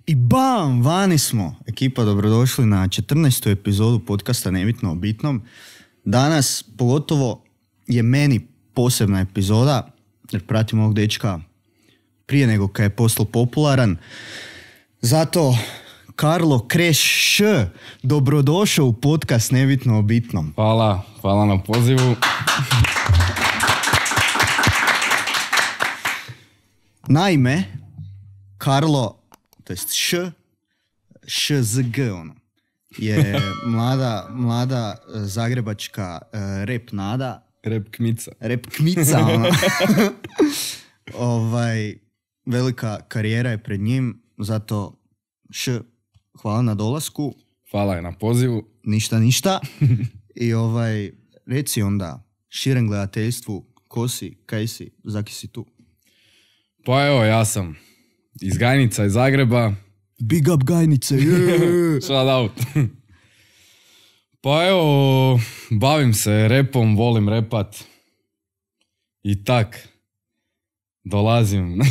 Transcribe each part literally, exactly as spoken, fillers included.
I bam, vani smo. Ekipa, dobrodošli na četrnaestu epizodu podcasta Nebitno o bitnom. Danas, pogotovo, je meni posebna epizoda, jer pratim ovog dečka prije nego kad je postao popularan. Zato, Karlo Kreš, dobrodošao u podcast Nebitno o bitnom. Hvala, hvala na pozivu. Naime, Karlo, to jest Š, Š Z G, ono, je mlada, mlada zagrebačka uh, rap nada. Rap kmica. Rap kmica, ono. ovaj, velika karijera je pred njim, zato Š, hvala na dolasku. Hvala je na pozivu. Ništa, ništa. I ovaj, reci onda širem gledateljstvu, ko si, kaj si, zaki si tu? Pa evo, ja sam iz Gajnica, iz Zagreba. Big up Gajnice, yeah. Shout out. Pa evo, bavim se repom, volim repat. I tak, dolazim.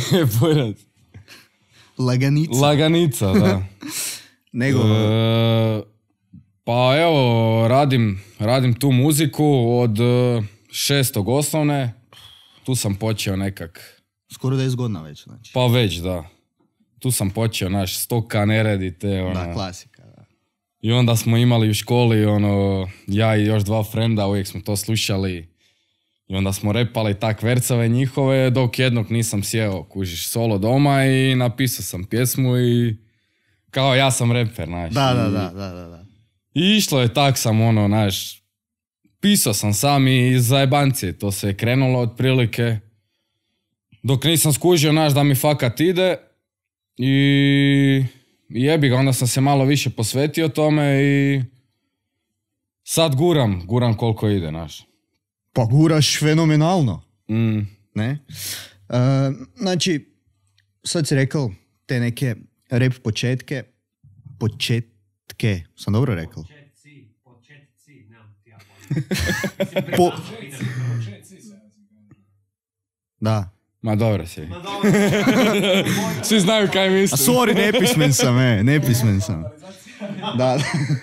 Laganica. Laganica, da. Nego... E, pa evo, radim, radim tu muziku od šestog osnovne. Tu sam počeo nekak... Skoro deset godina već, znači. Pa već, da. Tu sam počeo, naš, stoka, neredi te, ono. Da, klasika, da. I onda smo imali u školi, ono, ja i još dva frenda, uvijek smo to slušali. I onda smo repali tak vercove njihove, dok jednog nisam sjeo, kužiš, solo doma i napisao sam pjesmu i kao ja sam reper, znaš. Da, da, da, da, da, da. I išlo je tak sam, ono, znaš, pisao sam sam i iz zajebancije, to se je krenulo otprilike. Dok nisam skužio, znaš, da mi fakat ide i jebi ga, onda sam se malo više posvetio tome i sad guram, guram koliko ide, znaš. Pa guraš fenomenalno, Mm. ne? Uh, znači, sad si rekao te neke rap početke, početke, sam dobro rekao? Početci, početci, nemam ti ja Po... Da. Ma dobro si. Ma dobro. Svi znaju kaj A mislim. sorry, nepismen sam, e, nepismen sam. Da.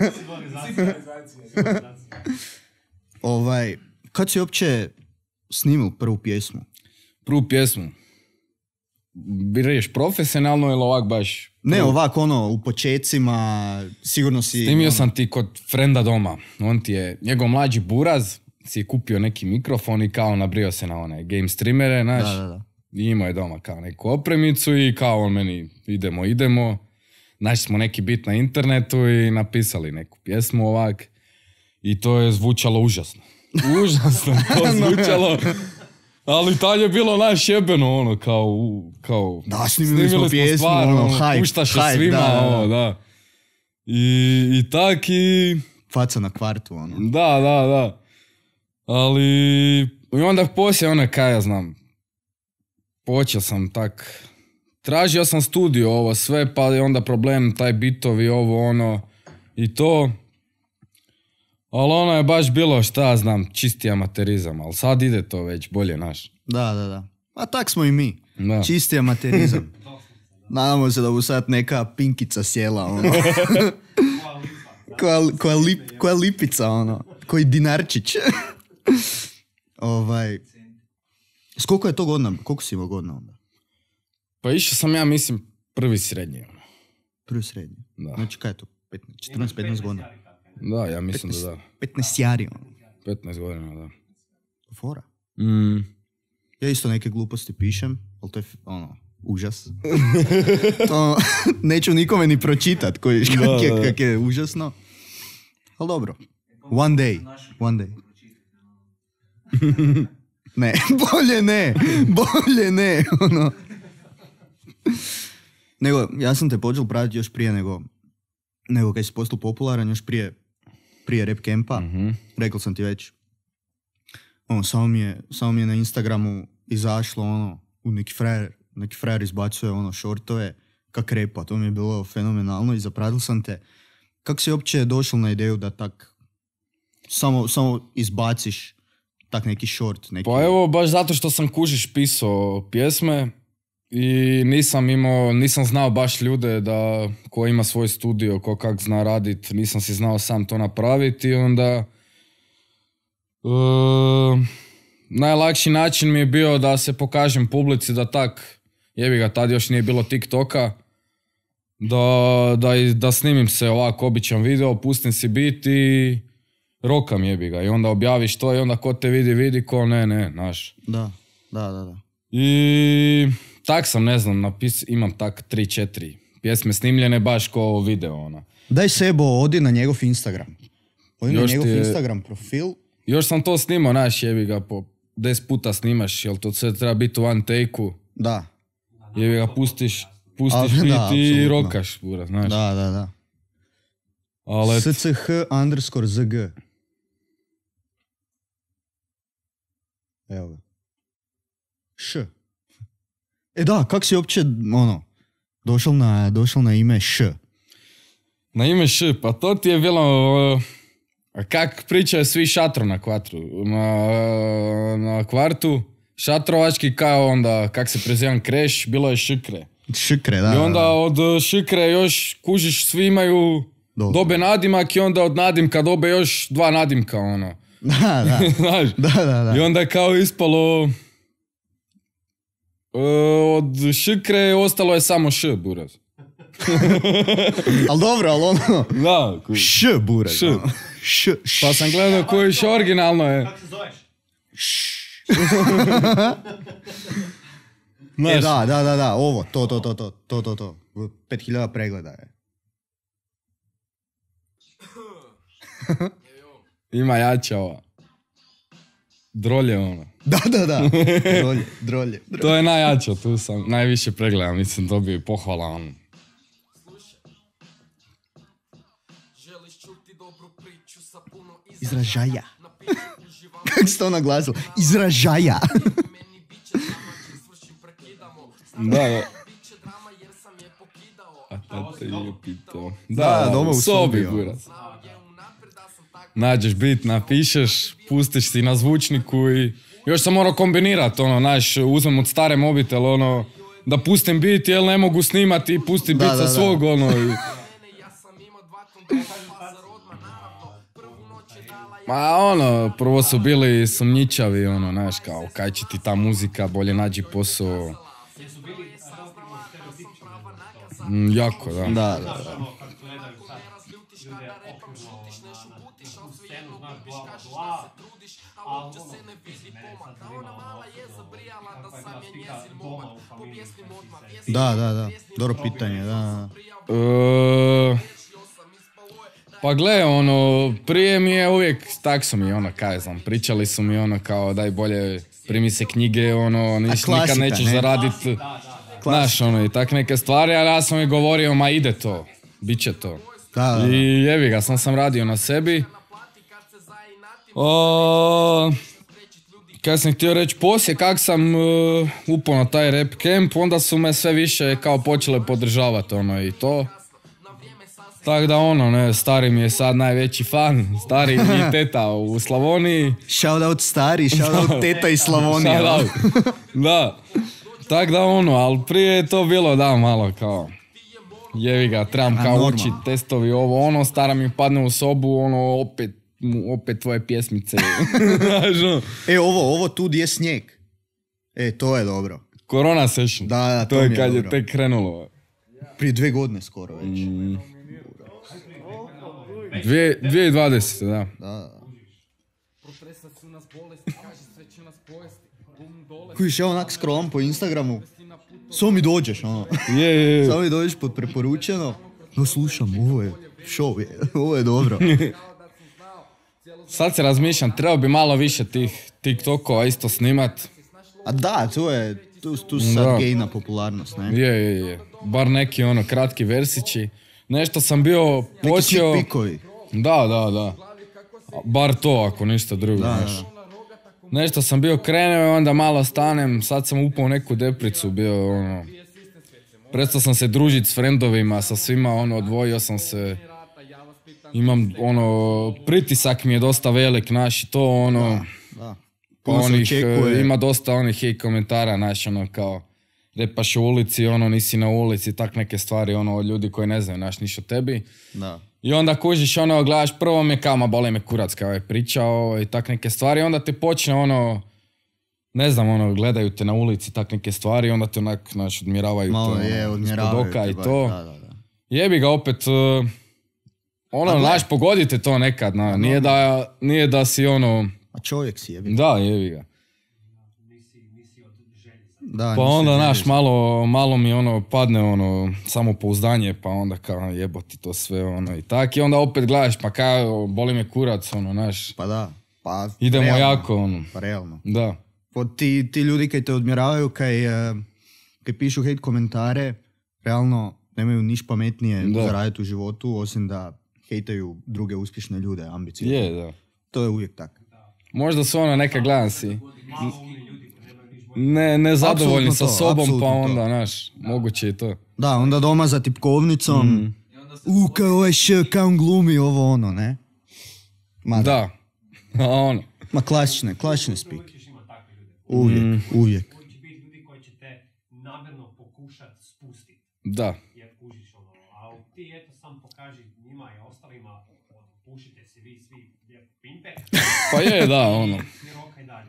Ovaj, kad si uopće snimil prvu pjesmu? Prvu pjesmu. Bireš profesionalno ili ovak baš? Ne, ovak, ono, u početcima, sigurno si... Snimio ono, sam ti kod frenda doma. On ti je, njegov mlađi buraz, si je kupio neki mikrofon i kao nabrio se na one game streamere, znaš. Da, da, da. I imao je doma kao neku opremicu i kao on meni idemo, idemo. Našli smo neki bit na internetu i napisali neku pjesmu ovak. I to je zvučalo užasno. Užasno to zvučalo. Ali tad je bilo naš jebeno, ono, kao... kao Da, snimili smo pjesmu, stvar, ono, hype, puštaš je hype, svima, da, da. ovo, da. I, i tak i... Faca na kvartu, ono. Da, da, da. Ali... I onda poslije, ono, kaj ja znam, počeo sam tak... Tražio sam studio, ovo sve, pa je onda problem, taj bitovi, ovo, ono, i to... Ali ono je baš bilo, šta ja znam, čisti amaterizam, ali sad ide to već bolje, naš. Da, da, da. A tak smo i mi. Da. Čisti amaterizam. Nadamo se da bu sad neka pinkica sjela, ono. koja, koja, lip, koja lipica, ono. Koji dinarčić. ovaj... S koliko je to godina? Koliko si imao godina onda? Pa išao sam ja, mislim, prvi srednji. ono. Prvi srednji. Da. Znači, kaj je to? četrnaest petnaest godina. Da, ja mislim da da. petnaest jari, ono. petnaest godina, da. Fora. Mm. Ja isto neke gluposti pišem, ali to je, ono, užas. to, neću nikome ni pročitat koji, kak, je, kak je užasno. Ali dobro. One day. One day. ne, bolje ne. Bolje ne. Ono. Nego, ja sam te počeo pratiti još prije nego, nego kad si postao popularan, još prije, prije rap campa. Mm-hmm. Rekao sam ti već. Ono, samo mi je, samo mi je na Instagramu izašlo, ono, u neki frajer, neki frajer izbacuje, ono, šortove, kak repa, to mi je bilo fenomenalno i zapratio sam te. Kako si uopće došao na ideju da tak, samo, samo izbaciš tak neki short? Neki... Pa evo, baš zato što sam kužiš pisao pjesme I nisam imao, nisam znao baš ljude da ko ima svoj studio, ko kak zna radit, nisam si znao sam to napraviti i onda uh, najlakši način mi je bio da se pokažem publici da tak, jebi ga, tad još nije bilo TikToka, da, da, da snimim se ovako običan video, pustim si beat i rokam, jebi ga, i onda objaviš to i onda ko te vidi, vidi, ko ne, ne, znaš. Da, da, da, da. I tak sam, ne znam, napis, imam tak tri četiri pjesme snimljene baš ko video, ona. Daj Sebo, odi na njegov Instagram. Odi na Još njegov ti je- Instagram profil. Još sam to snimao, naš, jebi ga, po deset puta snimaš, jel to sve treba biti u one take-u, Da, jebi ga, pustiš, pustiš A, beat da, i apsolutno. rokaš, bura, znaš. da, da, da. Ali, S C H underscore Z G. Evo ga. Š. E da, kak si uopće, ono, došao na, došao na ime Š? na ime Š, pa to ti je bilo, uh, kak pričaju svi šatro na kvatru, na, na kvartu, šatrovački kao onda, kak se prezivam Kreš, bilo je Šikre. Šikre, da. I onda da, od uh, Šikre još, kužiš, svi imaju Dobro. dobe nadimak i onda od nadimka dobe još dva nadimka, ono. da. Da, Znaš? da, da, da. I onda je kao ispalo, uh, od Šikre ostalo je samo Š, buraz. Ali dobro, ali ono, Da, kužiš. Š, bure. Š. ono. Š, š. Pa sam gledao koji još originalno je. Kako se zoveš? E, da, da, da, da, ovo, to, to, to, to, to, to, to. Pet hiljada pregleda je. Ima jača ova. Drolje ono. Da, da, da. Drolje, drolje. To je najjača, tu sam najviše pregleda, mislim, dobio i pohvala ono. Izražaja. Kako si to naglasio? Izražaja. Da, da. A tata je pitao. Da, Da, da, doma u u sobi, sobi, burac. Nađeš bit, napišeš, pustiš si na zvučniku i još sam morao kombinirati, ono, znaš, uzmem od stare mobitel, ono, da pustim bit, jel ne mogu snimati i pustim Da, bit da, sa da. svog, ono, i... Ma ono, prvo su bili sumnjičavi, ono, znaš, kao, kaj će ti ta muzika, bolje nađi posao. Jesu bili samo prvo stereotipični? Mm, jako, da. Da, da, da. Ono, kako gledaju sad ljude okružno na, na scenu, znaš, bla, bla, bla. Ali ono, mislim, mene je sad zanimalo ono, kakva je bila slika doma u familiji, kako si se... Da, da, da. Dobro pitanje, da, da. E, pa gle, ono, prije mi je uvijek, tak su mi, ono, kaj znam, pričali su mi, ono, kao, daj bolje, primi se knjige, ono, niš, klasika, nikad nećeš ne? zaradit, Da, da, da. znaš, ono, i tak neke stvari, ali ja sam mi govorio, ma ide to, bit će to. Da, da, da. I jebi ga, sam sam radio na sebi. O, kaj sam htio reći, poslije kak sam uh, upao na taj rap camp, onda su me sve više kao počele podržavati, ono, i to. Tako da ono, ne, stari mi je sad najveći fan, stari i teta u Slavoniji. Shout out stari, shout out teta iz Slavonije. Shout out. Da, tako da ono, ali prije je to bilo, da, malo kao, jevi ga, trebam A, kao normalno. učit testovi, ovo, ono, stara mi padne u sobu, ono, opet, mu- opet tvoje pjesmice. Znaš, ono, E, ovo, ovo tu gdje je snijeg. E, to je dobro. Corona session. Da, da, to to mi je je kad je dobro. tek krenulo. Prije dve godine skoro već. Dvije, dvije dvadesete, da. Da, da. Protresat su nas bolesti, kaže sve će nas pojesti. Bum dole. Kužiš, ja onak scrollam po Instagramu. Samo mi dođeš, ono. Je, je, je. Samo mi dođeš pod preporučeno. No, slušam, ovo je show, je. Ovo je dobro. Sad se razmišljam, trebao bi malo više tih TikTokova isto snimat. A da, tu je, tu, tu sad Da. gejna popularnost, ne? Je, je, je. Bar neki ono kratki versići. Nešto sam bio Neki počeo... sneak peekovi. Da, da, da. Bar to, ako ništa drugo, Da, znaš. da. Nešto sam bio krenuo i onda malo stanem, sad sam upao u neku depricu, bio ono... Prestao sam se družiti s frendovima, sa svima, ono, odvojio sam se... Imam, ono, pritisak mi je dosta velik, znaš, i to, ono... Da. Pa Puno se onih, očekuje. e, ima dosta onih hej komentara, znaš, ono, kao... repaš u ulici, ono, nisi na ulici, tak neke stvari, ono, od ljudi koji ne znaju, naš, niš o tebi. Da. I onda kužiš, ono, gledaš, prvo me kama, boli me kurac, kao je pričao i tak neke stvari, onda te počne, ono, ne znam, ono, gledaju te na ulici, tak neke stvari, onda te onak, znaš, odmjeravaju Malo te, je, ono, odmjeravaju ispod oka te i baš, to. da, da, da. Jebi ga opet, uh, ono, gle. znaš, pogodite to nekad, na, nije, da, nije da si, ono, A čovjek si jebi. da, jebi ga. Nisi, nisi od želje. Da, Pa nisi onda, želio znaš, za- malo, malo mi ono padne ono samopouzdanje, pa onda kao jeboti to sve ono i tak. I onda opet gledaš, pa kao boli me kurac, ono, znaš, Pa da. Pa, idemo realno. jako, ono, Pa realno. da. Pa ti, ti ljudi koji te odmjeravaju, kaj, eh, kaj pišu hate komentare, realno nemaju niš pametnije Da. za raditi u životu, osim da hejtaju druge uspješne ljude, ambiciozne. Je, da. To je uvijek tako. Možda su ono neka, gledam si, Malo umni ljudi koji nemaju niš bolje. ne, nezadovoljni Apsolutno sa to, sobom, apsolutno pa to. onda, znaš, moguće i to. Da, onda doma za tipkovnicom, Mm. u, kao ovaj š, kao on glumi, ovo ono, ne? Ma da. Da. A ono, Ma klasične, klasične spike. Uvijek ćeš imati takve ljude. Uvijek, Mm. uvijek. Uvijek će biti ljudi koji će te namjerno pokušat spustiti. da. Jer kužiš ono, a ti eto sam pokaži njima i ostalima, ono, pušite se vi svi lijepo pimpe, Pa je, da, ono. i rokaj dalje.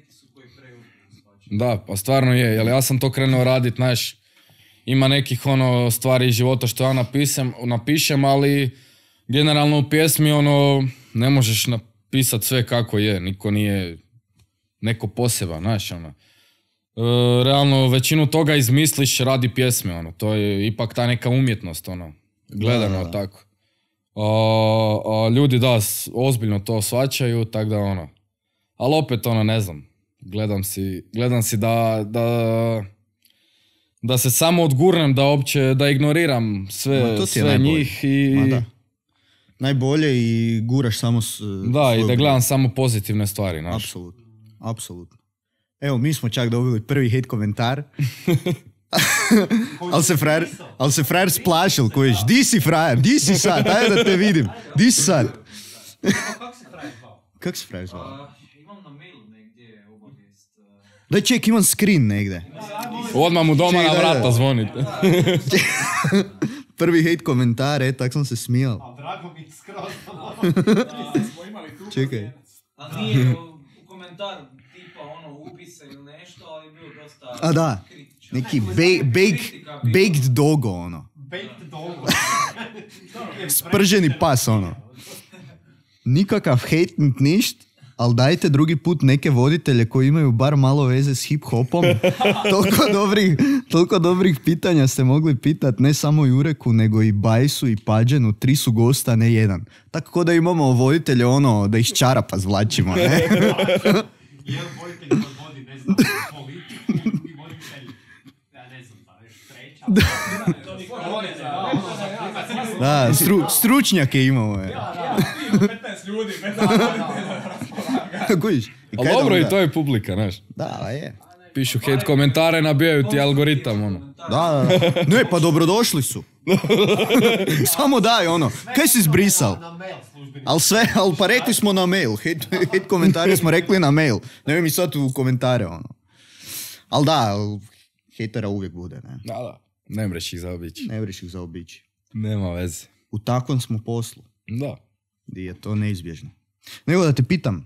Da, pa stvarno je, jer ja sam to krenuo radit, znaš, ima nekih ono stvari iz života što ja napisem, napišem, ali generalno u pjesmi ono ne možeš napisat sve kako je, niko nije neko poseban, znaš, ono. E, realno većinu toga izmisliš radi pjesme, ono, to je ipak ta neka umjetnost, ono, gledano Da, da, da. tako. A, a ljudi da, s- ozbiljno to shvaćaju, tak da ono, ali opet ono, ne znam, gledam si, gledam si da, da, da se samo odgurnem, da opće, da ignoriram Ma, sve, to ti je sve najbolje. njih i, Ma da. Najbolje i guraš samo s, da, i da gledam samo pozitivne stvari, znaš. Apsolutno, apsolutno. Evo, mi smo čak dobili prvi hate komentar. Ali se frajer, al se frajer splašil, kojiš, di si frajer, di si sad, ajde da te vidim, di si sad. Kako se frajer zvao? Kak se frajer zvao? A, imam na mailu negdje obavijest. uh, Daj ček, imam screen negdje. Odmah mu doma Čekaj, na da, da. vrata zvonite. Prvi hate komentar, e, tak sam se smijal. A drago mi skroz. smo imali tu Čekaj. A nije u, u komentar tipa ono ubise ili nešto, ali je bilo dosta A da, kritičan. neki ba- bake, Kritika bila. baked dogo, ono. Baked dog. Sprženi pas, ono. Nikakav hate, nit ništ, ali dajte drugi put neke voditelje koji imaju bar malo veze s hip-hopom. toliko, dobrih, toliko dobrih pitanja ste mogli pitat, ne samo Jureku, nego i Bajsu i Pađenu, tri su gosta, ne jedan. Tako da imamo voditelje, ono, da ih s čarapa zvlačimo, ne? Jedan voditelj koji vodi, ne znam, politiku, drugi voditelj, ja ne znam, pa još treća. To niko ne zna. Da, stru, stručnjake imamo, je. petnaest ljudi, Kojiš? I Ali kaj dobro, da i onda? to je publika, znaš. Da, je. Pišu hate komentare, nabijaju ti algoritam, ono. Da, da, da. Ne, pa dobrodošli su. Samo daj, ono. Kaj si zbrisal? Na mail službeni. Al sve, al pa rekli smo na mail. Hate, hate komentare smo rekli na mail. Ne mi sad u komentare, ono. Al da, al hejtera uvijek bude, ne. Da, da. Ne mreš ih zaobići. Ne vriš ih zaobići. Nema veze. U takvom smo poslu, Da. gdje je to neizbježno. Nego da te pitam,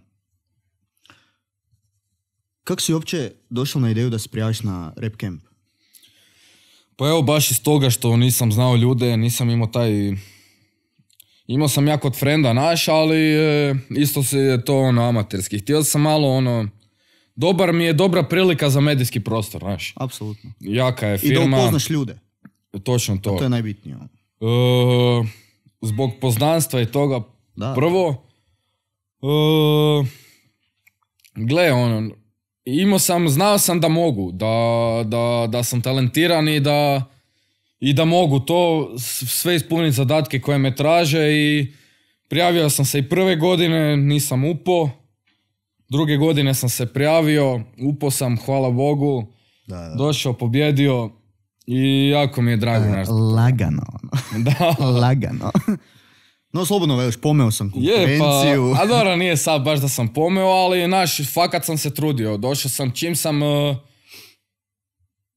kako si uopće došao na ideju da se prijaviš na rap camp? Pa evo, baš iz toga što nisam znao ljude, nisam imao taj... Imao sam ja kod frenda naš, ali e, isto se je to ono amaterski. Htio sam malo ono... Dobar mi je dobra prilika za medijski prostor, znaš. Apsolutno. Jaka je I da firma. upoznaš ljude. Točno to. To je najbitnije. ono. E, zbog poznanstva i toga Da. prvo... E, gle, ono... Imao sam, znao sam da mogu, da, da, da sam talentiran i da, i da mogu to s- sve ispuniti zadatke koje me traže i prijavio sam se i prve godine, nisam upo. Druge godine sam se prijavio, upo sam, hvala Bogu, Da, da. došao, pobjedio i jako mi je drago. znaš. Lagano, ono. Da. Lagano. No, slobodno veliš, pomeo sam Je, konkurenciju. pa, a dobro, nije sad baš da sam pomeo, ali naš, fakat sam se trudio. Došao sam, čim sam, uh,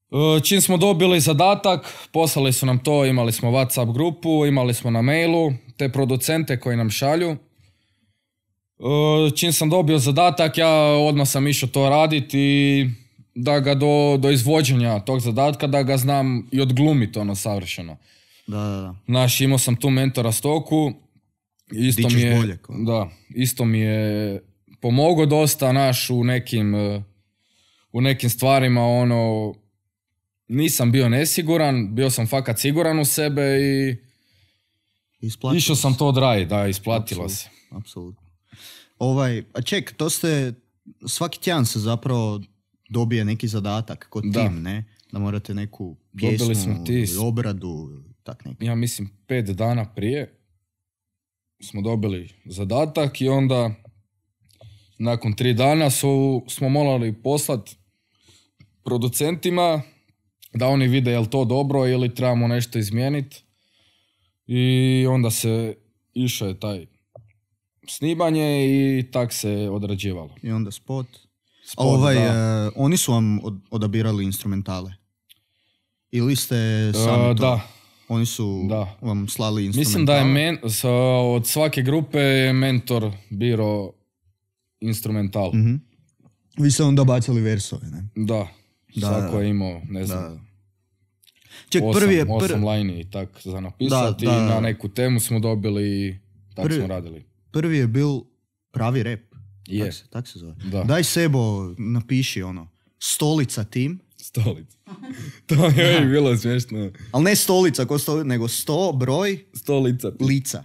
E, Čim smo dobili zadatak, poslali su nam to, imali smo WhatsApp grupu, imali smo na mailu te producente koji nam šalju. E, Čim sam dobio zadatak, ja odmah sam išao to raditi i da ga do, do izvođenja tog zadatka, da ga znam i odglumiti ono savršeno. Da, da, da. Znaš, imao sam tu mentora Stoku, isto Dičeš mi je, bolje, kao. da, isto mi je pomogao dosta, naš, u nekim, e, u nekim stvarima, ono, nisam bio nesiguran, bio sam fakat siguran u sebe i Isplatilo išao sam se. to odraditi, da, isplatilo se. Apsolutno. Ovaj, a ček, to ste, svaki tjedan se zapravo dobije neki zadatak kod Da. tim, ne? Da morate neku Dobili pjesmu, smo tis. ili obradu, tak neki. Ja mislim pet dana prije smo dobili zadatak i onda nakon tri dana su, smo morali poslati producentima da oni vide je li to dobro ili trebamo nešto izmijeniti. I onda se išao je taj snimanje i tak se odrađivalo. I onda spot. Spot, A ovaj, da. e, oni su vam od- odabirali instrumentale? Ili ste sami E, to? da. Oni su Da. vam slali instrumentale? Mislim da je men, s- od svake grupe je mentor biro instrumental. Mhm. Vi ste onda bacili versove, ne? Da, Da, svako da. je imao, ne znam, Da. Ček, osam, prvi je... Pr... osam lajni i tak za napisati Da, da. i na neku temu smo dobili i tak Prvi- smo radili. Prvi je bil pravi rap. Je. Tak se, tak se zove. Da. Daj Sebo, napiši ono, stolica tim, Stolica. To je uvijek bilo smiješno. ali ne stolica ko stolica, nego sto broj Stolica. lica.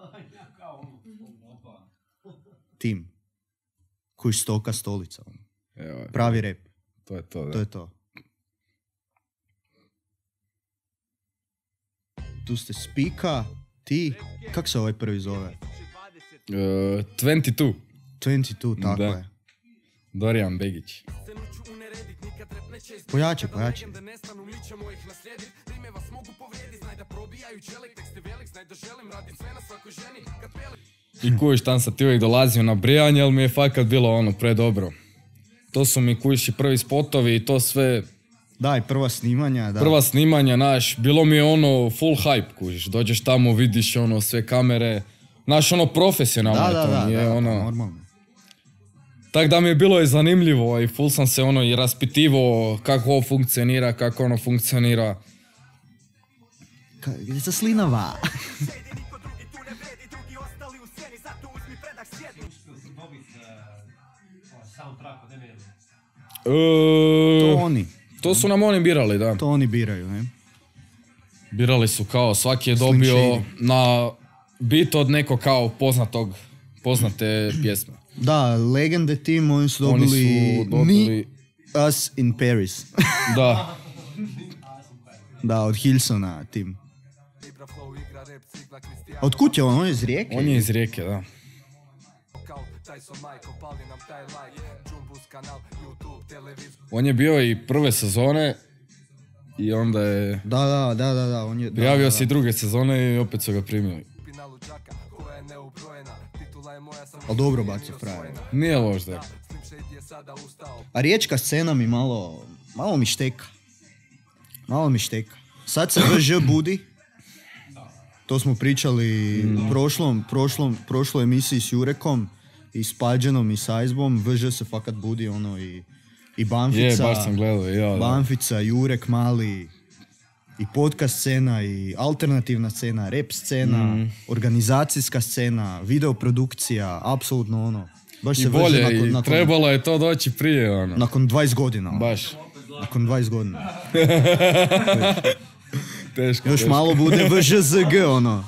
Tim. Kuš stoka stolica. ono. Evo, Pravi rap, to je to, da. to je to. Tu ste Spika, ti, kak se ovaj prvi zove? E, dvadeset dva. dvadeset dva, tako Da. je. Dorijan Begić. Pojače, pojače. I kuš, tam sam ti uvijek dolazio na brijanje, ali mi je fakat bilo ono predobro. To su mi kuš i prvi spotovi i to sve, Daj, prva snimanja, da. prva snimanja, naš, bilo mi je ono full hype, kužiš. Dođeš tamo, vidiš ono sve kamere, naš ono profesionalno Da, je da, to, da, nije da, ono... normalno. Tak da mi je bilo i zanimljivo i full sam se ono i raspitivao kako ovo funkcionira, kako ono funkcionira. Ka- Gdje se slinava? Dobit uh, soundtrack od Eminem. E, To oni. to su nam oni birali, da. To oni biraju, ne? Birali su kao, svaki je Slim dobio Shady. na bit od nekog kao poznatog, poznate pjesme. Da, legende tim, oni su Oni dobili, su dobili, Me, Us in Paris. da, Da, od Hilsona tim. Od kud je on? On je iz Rijeke? on je iz Rijeke, da. On je bio i prve sezone i onda je Da, da, da, da, da, on je... da, prijavio da, se i da. druge sezone i opet su ga primili. Ali dobro baci frajer. Nije loš, da. A riječka scena mi malo, malo mi šteka. Malo mi šteka. Sad se V Ž budi. To smo pričali u prošlom, prošlom, prošloj emisiji s Jurekom i s Pađenom i s Aizbom. V Ž se fakat budi ono i, i Banfica. Je, baš sam gledao, ja, da. Banfica, Jurek Mali, i podcast scena, i alternativna scena, rap scena, Mm. organizacijska scena, videoprodukcija, apsolutno ono. Baš I se vrže bolje, nakon, i nakon, trebalo je to doći prije, ono. nakon dvadeset godina. ono. Baš, Nakon dvadeset godina. teško, Još teško. malo bude V Ž Z G, ono.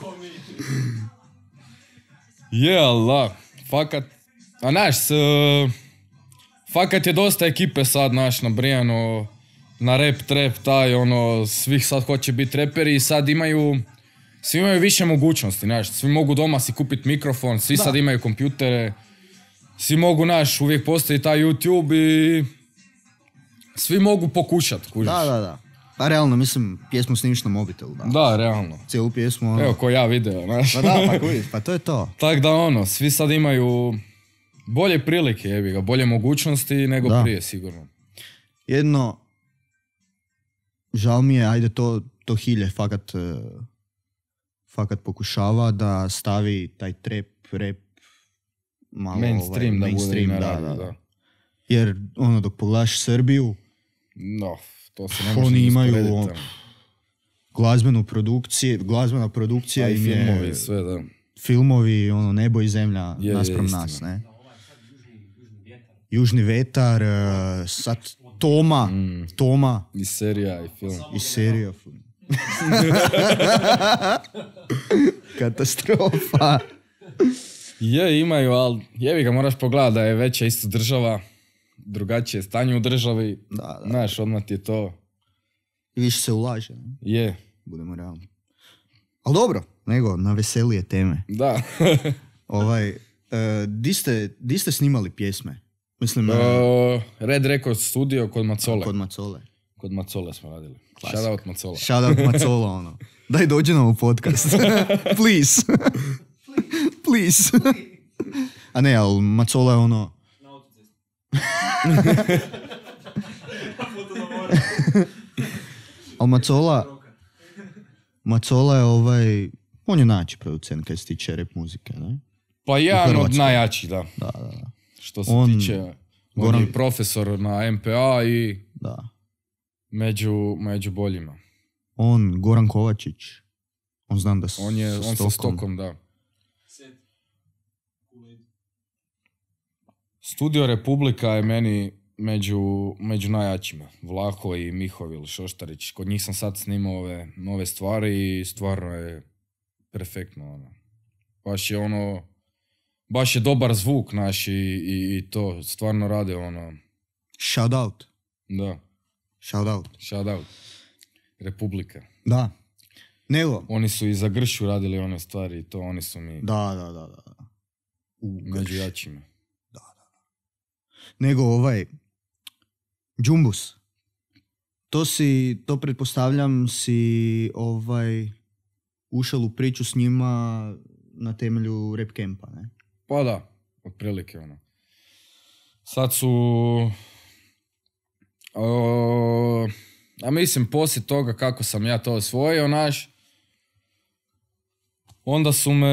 Je, ali da, fakat, a naš, s, fakat je dosta ekipe sad, naš, nabrijano na rap, trap, taj, ono, svih sad hoće biti reperi i sad imaju, svi imaju više mogućnosti, znaš, svi mogu doma si kupiti mikrofon, svi sad imaju kompjutere, svi mogu, naš, uvijek postoji taj YouTube i svi mogu pokušat, kužiš. Da, da, da. Pa realno, mislim, pjesmu snimiš na mobitelu, da. Da, realno. Cijelu pjesmu, ono. Evo, ko ja video, znaš. Pa da, pa kužiš, pa to je to. Tak da ono, svi sad imaju bolje prilike, jebi ga, bolje mogućnosti nego Da. prije, sigurno. Jedno, žal mi je, ajde to, to Hilje fakat, uh, fakat pokušava da stavi taj trap, rap, malo Mainstream ovaj, da mainstream, bude i na da, radiju, da, da. da. Jer ono, dok pogledaš Srbiju, No, to se ne može oni imaju usporediti, on, ono. glazbenu produkciju, glazbena produkcija A i im filmovi, je, sve, da. filmovi, ono, nebo i zemlja Je, je, naspram istina. nas, ne? Da, ovaj sad južni, južni vjetar. Južni vetar, uh, sad Toma, Mm. Toma I serija, i film. i serija. Katastrofa. Je, imaju, ali jevi ga, moraš pogledati da je veća isto država, drugačije stanje u državi, Da, da. znaš, odmah ti je to, I više se ulaže, ne? je, Budemo realni. Ali dobro, nego na veselije teme. da. Ovaj, uh, di, ste, di ste snimali pjesme? Mislim, uh, Uh, Red Record Studio kod Macole. kod Kod, Macole. Macole smo radili. Klasika. Shout out Macola. Shout out Macola, ono. Daj dođi nam u podcast. Please. Please. A ne, ali Macola je ono... Na autocestu. Ali Macola... Macola je ovaj... On je najjači producent kad se tiče rap muzike, ne? Pa jedan od Hrvatskoj. najjačih, da. Da, da, da. Što se On- tiče, on Goran- je profesor na M P A i Da. među, među boljima. On, Goran Kovačić. On znam da s, On je, sa on sa Stokom. Stokom, da. Set. U ledu. Studio Republika je meni među, među najjačima. Vlaho i Mihovil, Šoštarić. Kod njih sam sad snimao ove nove stvari i stvarno je perfektno. Ono. Baš je ono, baš je dobar zvuk naš i, i, i to stvarno rade ono, Shout out. da, Shout out. shout out. Republika. Da. Nego. Oni su i za Gršu radili one stvari i to oni su mi Da, da, da, da. U, među jačima. Nego ovaj... Džumbus. To si, to pretpostavljam si ovaj... ušao u priču s njima na temelju rap campa, ne? Pa da, otprilike ono. Sad su... O, a mislim, poslije toga kako sam ja to osvojio, naš, onda su me...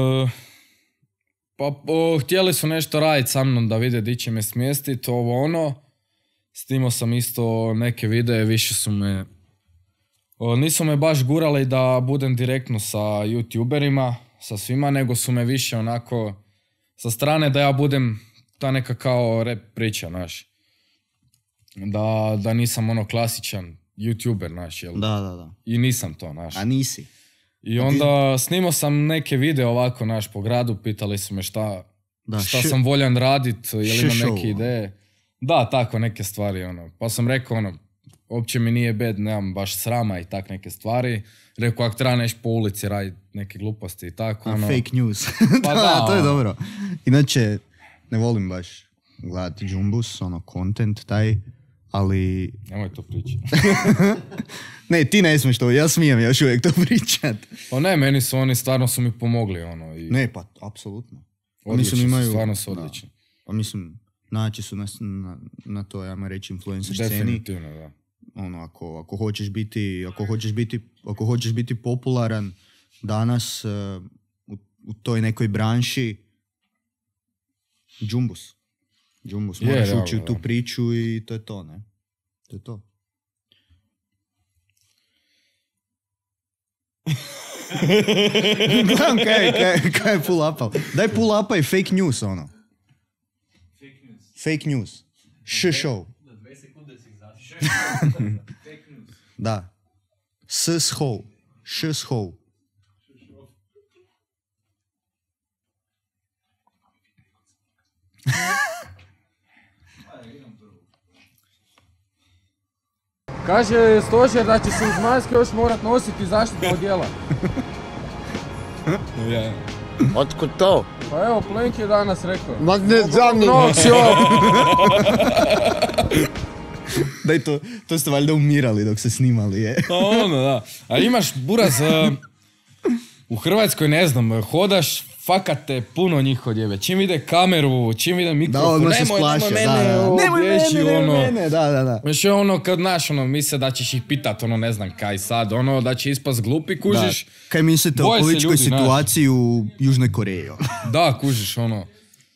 Pa o, htjeli su nešto raditi sa mnom da vide di će me smjestiti, ovo ono. Snimao sam isto neke videe, više su me... O, nisu me baš gurali da budem direktno sa youtuberima, sa svima, nego su me više onako sa strane da ja budem ta neka kao rap priča, znaš. Da, da nisam ono klasičan youtuber, znaš, jel? Da, da, da. I nisam to, znaš. A nisi. I onda snimao sam neke videe ovako, znaš, po gradu, pitali su me šta, Da, šta š- sam voljan radit, jel š- imam show, neke ideje. Da, tako, neke stvari, ono. Pa sam rekao, ono, uopće mi nije bed, nemam baš srama i tak neke stvari. Rekao, ako treba neš po ulici raditi neke gluposti i tako, A, ono. fake news. Pa da, da, to je ono. dobro. Inače, ne volim baš gledati Džumbus, ono, content taj, ali... Nemoj to pričati. Ne, ti ne smiješ to, ja smijem još uvijek to pričat. Pa ne, meni su oni, stvarno su mi pomogli, ono. I Ne, pa, apsolutno. odlični mislim, su, imaju- stvarno su da. odlični. Pa mislim, naći su na, na, na to, ajmo reći, influencer sceni. Definitivno, da. Ono, ako, ako hoćeš biti, ako hoćeš biti, ako hoćeš biti popularan danas uh, u, u toj nekoj branši, Džumbus. Džumbus, Je, moraš realno, ući u tu da. priču i to je to, ne? To je to. Gledam kaj, kaj, kaj je pull upal. Daj pull upa i fake news, ono. Fake news. Fake news. Š show. Na dve sekunde si izašao. Fake news. Da. S s ho. Š s ho. Ajde, idem prvo. Kaže stožer da će se uz maske još morat nositi zaštitna odjela. Ja. Otkud to? Pa evo, Plenk je danas rekao. Ma ne znam ni. Daj to, to ste valjda umirali dok se snimali, je. Pa ono, da. A imaš, buraz, uh, u Hrvatskoj, ne znam, hodaš, fakat te puno njih odjebe. Čim vide kameru, čim vide mikrofon, Da, odmah se nemoj, splaše, nemoj da, mene, da. ovo, Nemoj bježi, mene, nemoj ono. mene, da, da, da. Još je ono kad naš, ono, misle da ćeš ih pitat, ono, ne znam kaj sad, ono, da će ispast glupi, kužiš. Da. Kaj mislite o Boje se političkoj ljudi, znaš. situaciji u Južnoj Koreji? Da, kužiš, ono.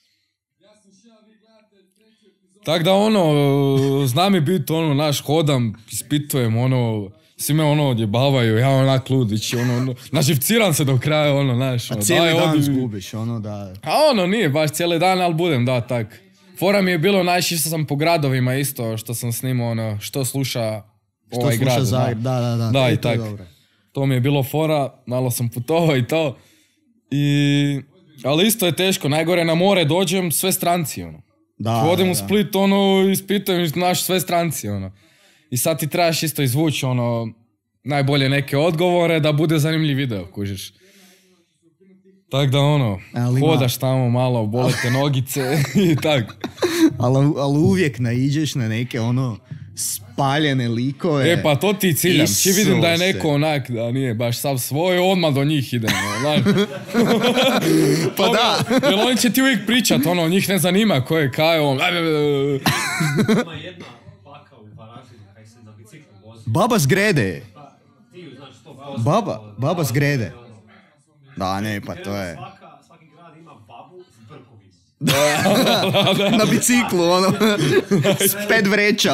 Tak da, ono, zna mi biti, ono, naš, hodam, ispitujem, ono, svi me, ono, odjebavaju, ja onak ludić, ono, ono, naživciram se do kraja, ono, naš, A ono, cijeli daj, dan odi. zgubiš, ono da... A ono, nije baš cijeli dan, ali budem, da, tak. Fora mi je bilo najviše što sam po gradovima isto, što sam snimao, ono, što sluša Što ovaj sluša grad. Zagreb, da, da, da. Da, E, i to je tak. dobro. To mi je bilo fora, malo sam putovao i to. I... Ali isto je teško, najgore na more dođem, sve stranci, ono. Da, Vodim da, u da. Split, ono, ispitujem naš sve stranci, ono. I sad ti trebaš isto izvući, ono, najbolje neke odgovore da bude zanimljiv video, kužiš. Tak da, ono, Ali ima- hodaš tamo malo, bole te nogice i tak. Ali, ali uvijek naiđeš na neke ono spaljene likove. E pa to ti ciljam, či vidim da je Isuse. neko onak, da nije baš sav svoj, odmah do njih idem, ono, znaš. Pa da. Jer oni će ti uvijek pričat, ono, njih ne zanima ko je kaj, on... Ima jedna baka u Varaždinu kaj se na biciklu vozi. Baba s grede. Pa ti ju znaš sto posto. Baba, baba s grede. Da, ne, pa to je. Svaka, svaki grad ima babu s brkovi. Na biciklu, ono. S pet vreća.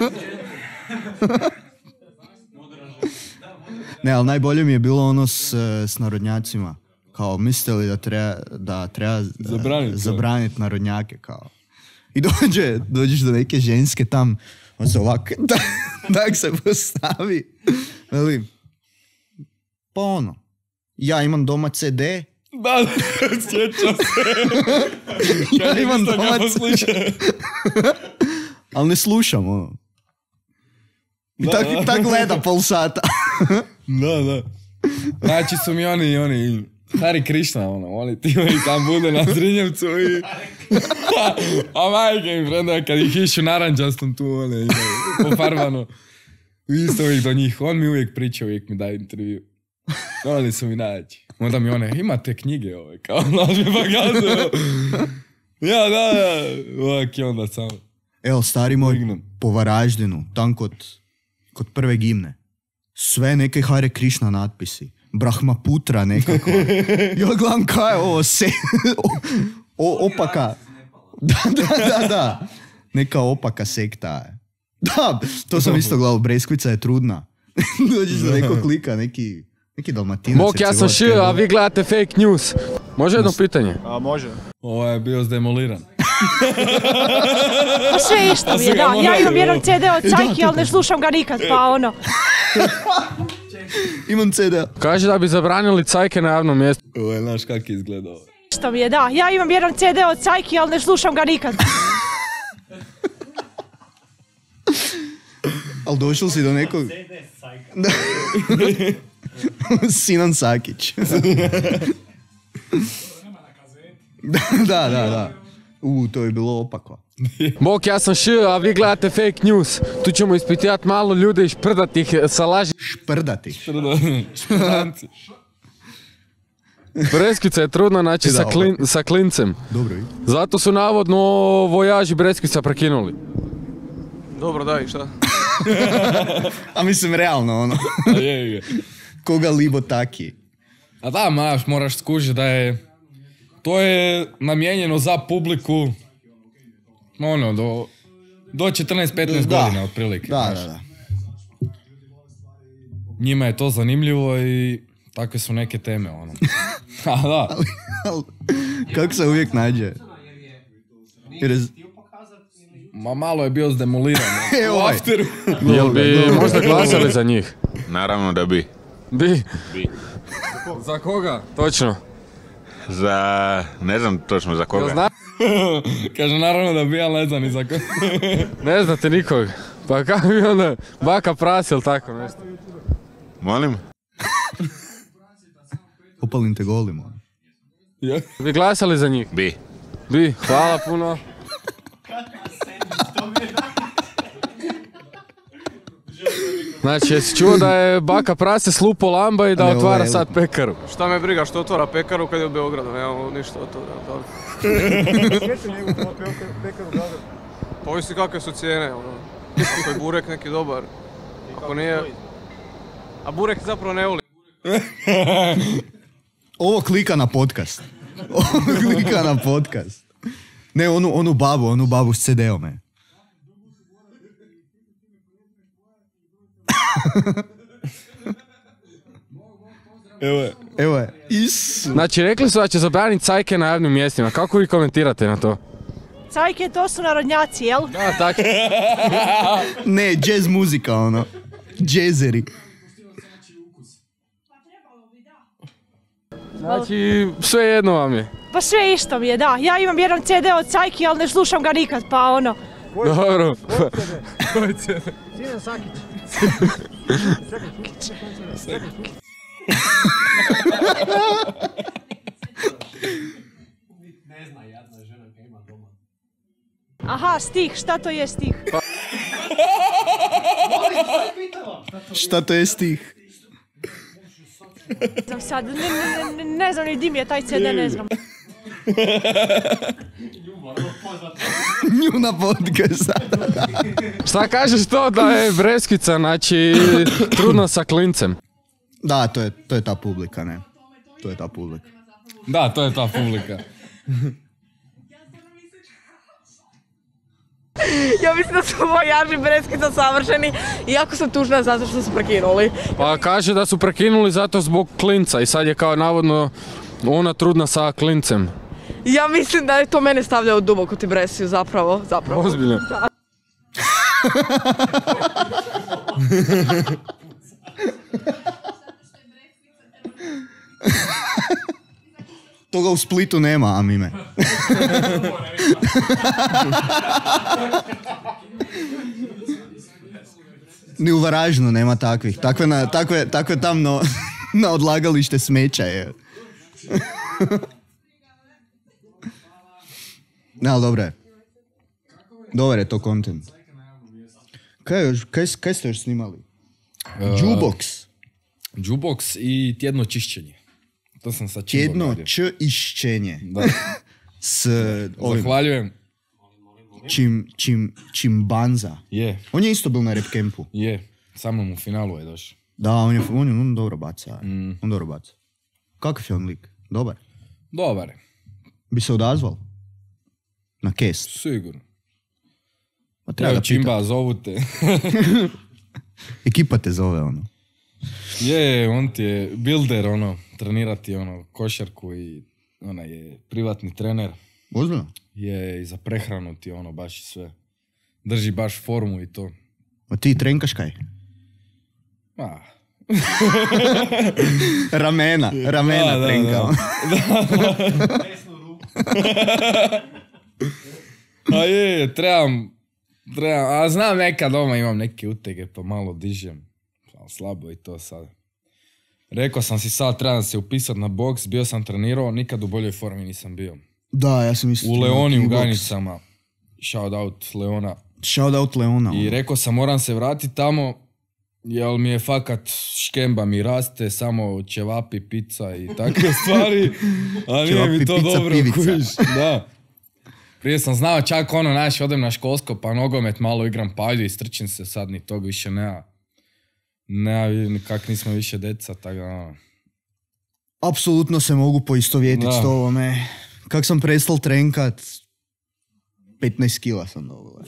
Ne, ali najbolje mi je bilo ono s, s narodnjacima. Kao, mislite li da treba, da treba Zabranit to. zabraniti narodnjake, kao. I dođe, dođeš do neke ženske tam, on se ovak, tak, tak se postavi. Veli, pa ono, ja imam doma ce de, Da, sjećam se. ja imam Isto ga doma ce de, poslušaj. ali ne slušam, ono. I Da, tak, da. tak gleda pol sata. Da, da. Znači su mi oni, oni, Hari Krishna, ono, oni ti oni tam bude na Zrinjevcu i... A majke mi, frenda, kad ih išu naranđastom tu, one, imaju, pofarbano. Isto uvijek do njih, on mi uvijek priča, uvijek mi daje intervju. Oni su mi najjači. Onda mi one, imate knjige ove, kao, znaš mi pokazuje. Ja, da, da, ovak i onda samo. Evo, stari moj, Dignem. po Varaždinu, tam kod, kod prve gimne. Sve neke Hare Krishna natpisi. Brahmaputra nekako. Ja gledam kaj je ovo se... O, opaka. Da, da, da, da. Neka opaka sekta je. Da, to sam isto gledao. Breskvica je trudna. Dođeš do nekog klika, neki, neki Dalmatinac. Mok, ja sam šio, a vi gledate fake news. Može jedno pitanje? Ovo je bio zdemoliran. Pa sve isto mi je, ga da. Ja morali, imam jedan ovo. ce de od Cajki, ali ne slušam ga nikad, pa ono. Imam ce de. Kaže da bi zabranili cajke na javnom mjestu. Ovo je, znaš kak je izgledao. Isto mi je, da. Ja imam jedan ce de od Cajki, ali ne slušam ga nikad. Ali došao si do nekog... C D sajka. Sinan Sakić. Da, da, da. U, to je bilo opako. Mok, ja sam šio, a vi gledate fake news. Tu ćemo ispitivati malo ljude i šprdati ih sa laži. Šprdati. Špranci. Breskvica je trudna, znači sa, klin, sa klincem. Dobro. i? Zato su navodno vojaži Breskvica prekinuli. Dobro, da i šta? A mislim, realno, ono. A je, je. Koga libo taki. A da, maš, moraš skužiti da je... To je namijenjeno za publiku... Ono, do... Do četrnaest petnaest Da. godina, otprilike. Da, znaš. da, da. Njima je to zanimljivo i... Takve su neke teme, ono. A da. Ali, kako se uvijek nađe? Jer je- Ma malo je bio zdemoliran. ono. E, U ovaj. afteru. Jel bi možda glasali za njih? Naravno da bi. Bi. Bi. Za koga? Točno. Za, ne znam točno za koga. Jel zna... Kaže, naravno da bi, ali ne znam ni za ko. Ne znate nikog. Pa kako bi onda baka prasi ili tako nešto? Molim? Opalim te golim, ono. Ja. Bi glasali za njih? Bi. Bi. Hvala puno. Znači, jesi čuo da je baka prase slupo lamba i da Ali ovo otvara je- sad pekaru? Šta me briga što otvara pekaru kad je u Beogradu, nemamo ništa od toga. Dobro. Pa ovisi kakve su cijene, ono. Ako je burek neki dobar, ako nije... A burek zapravo ne voli. Ovo klika na podcast. Ovo klika na podcast. Ne, onu, onu babu, onu babu s ce de om. je. Evo je. Evo je. Isu. Znači, rekli su da će zabraniti cajke na javnim mjestima. Kako vi komentirate na to? Cajke, to su narodnjaci, jel? Da, tako. Ne, jazz muzika, ono. Džezeri. Znači, sve jedno vam je. Pa sve isto mi je, da. Ja imam jedan ce de od Cajki, ali ne slušam ga nikad, pa ono. Dobro. Ne zna jadna žena kad ima doma. Aha, stih, šta to je stih? Šta to je stih? Ne znam sad, ne, ne, ne, ne znam ni di mi je taj ce de, ne znam. Nju na podcast. Šta kažeš to da je Breskvica, znači, trudna sa klincem? Da, to je, to je ta publika, ne. To je ta publika. Da, to je ta publika. Ja mislim da su Vojaž i Breskvica savršeni, iako sam tužna zato što su prekinuli. Pa kaže da su prekinuli zato zbog klinca i sad je kao navodno ona trudna sa klincem. Ja mislim da je to mene stavljao duboko u depresiju, zapravo, zapravo. Ozbiljno. Da. Toga u Splitu nema, a mime. Ni u Varaždinu nema takvih. Takve, na, takve, takve tam na, na odlagalište smeća je. Ne, ali dobro je. Dobar je to content. Kaj, još, kaj, kaj ste još snimali? Jukebox. Jukebox i tjedno čišćenje. To sam sa čim Tjedno odradio. č išćenje. Da. S ovim Zahvaljujem. čim, čim, čimbanza. Je, On je isto bil na rap campu. je. Sa mnom u finalu je došao. Da, on je, on je on dobro baca. Mm. On dobro baca. Kakav je on lik? Dobar. Dobar. Bi se odazval? Na cast. Sigurno. Pa treba Evo ga Čimba, pitat. zovu te. Ekipa te zove, ono. Je, on ti je builder, ono, trenirati ono, košarku i ona je privatni trener. Ozbiljno? Je i za prehranu ti ono, baš i sve. Drži baš formu i to. A ti trenkaš kaj? Ma, Ramena, ramena Da, da, trenka. da. ono. a je, je, trebam, trebam, a znam nekad doma imam neke utege pa malo dižem. Ali slabo i to sad. Rekao sam si sad trebam se upisat na boks, bio sam trenirao, nikad u boljoj formi nisam bio. Da, ja sam isto. U imao Leoni u kickbox. Ganicama, shout out Leona. Shout out Leona. I ono. rekao sam moram se vratiti tamo, jer mi je fakat škemba mi raste, samo ćevapi, pizza i takve stvari, a nije Ćevapi, mi to pizza, dobro, pivica. kužiš, da. Prije sam znao čak ono, znaš, odem na školsko pa nogomet, malo igram palju i strčim se, sad ni tog više nema. Nema, kak nismo više deca, tako da ono. Apsolutno se mogu poistovjetiti Da. s ovome. Kak sam prestal trenkat, petnaest kila sam dobila.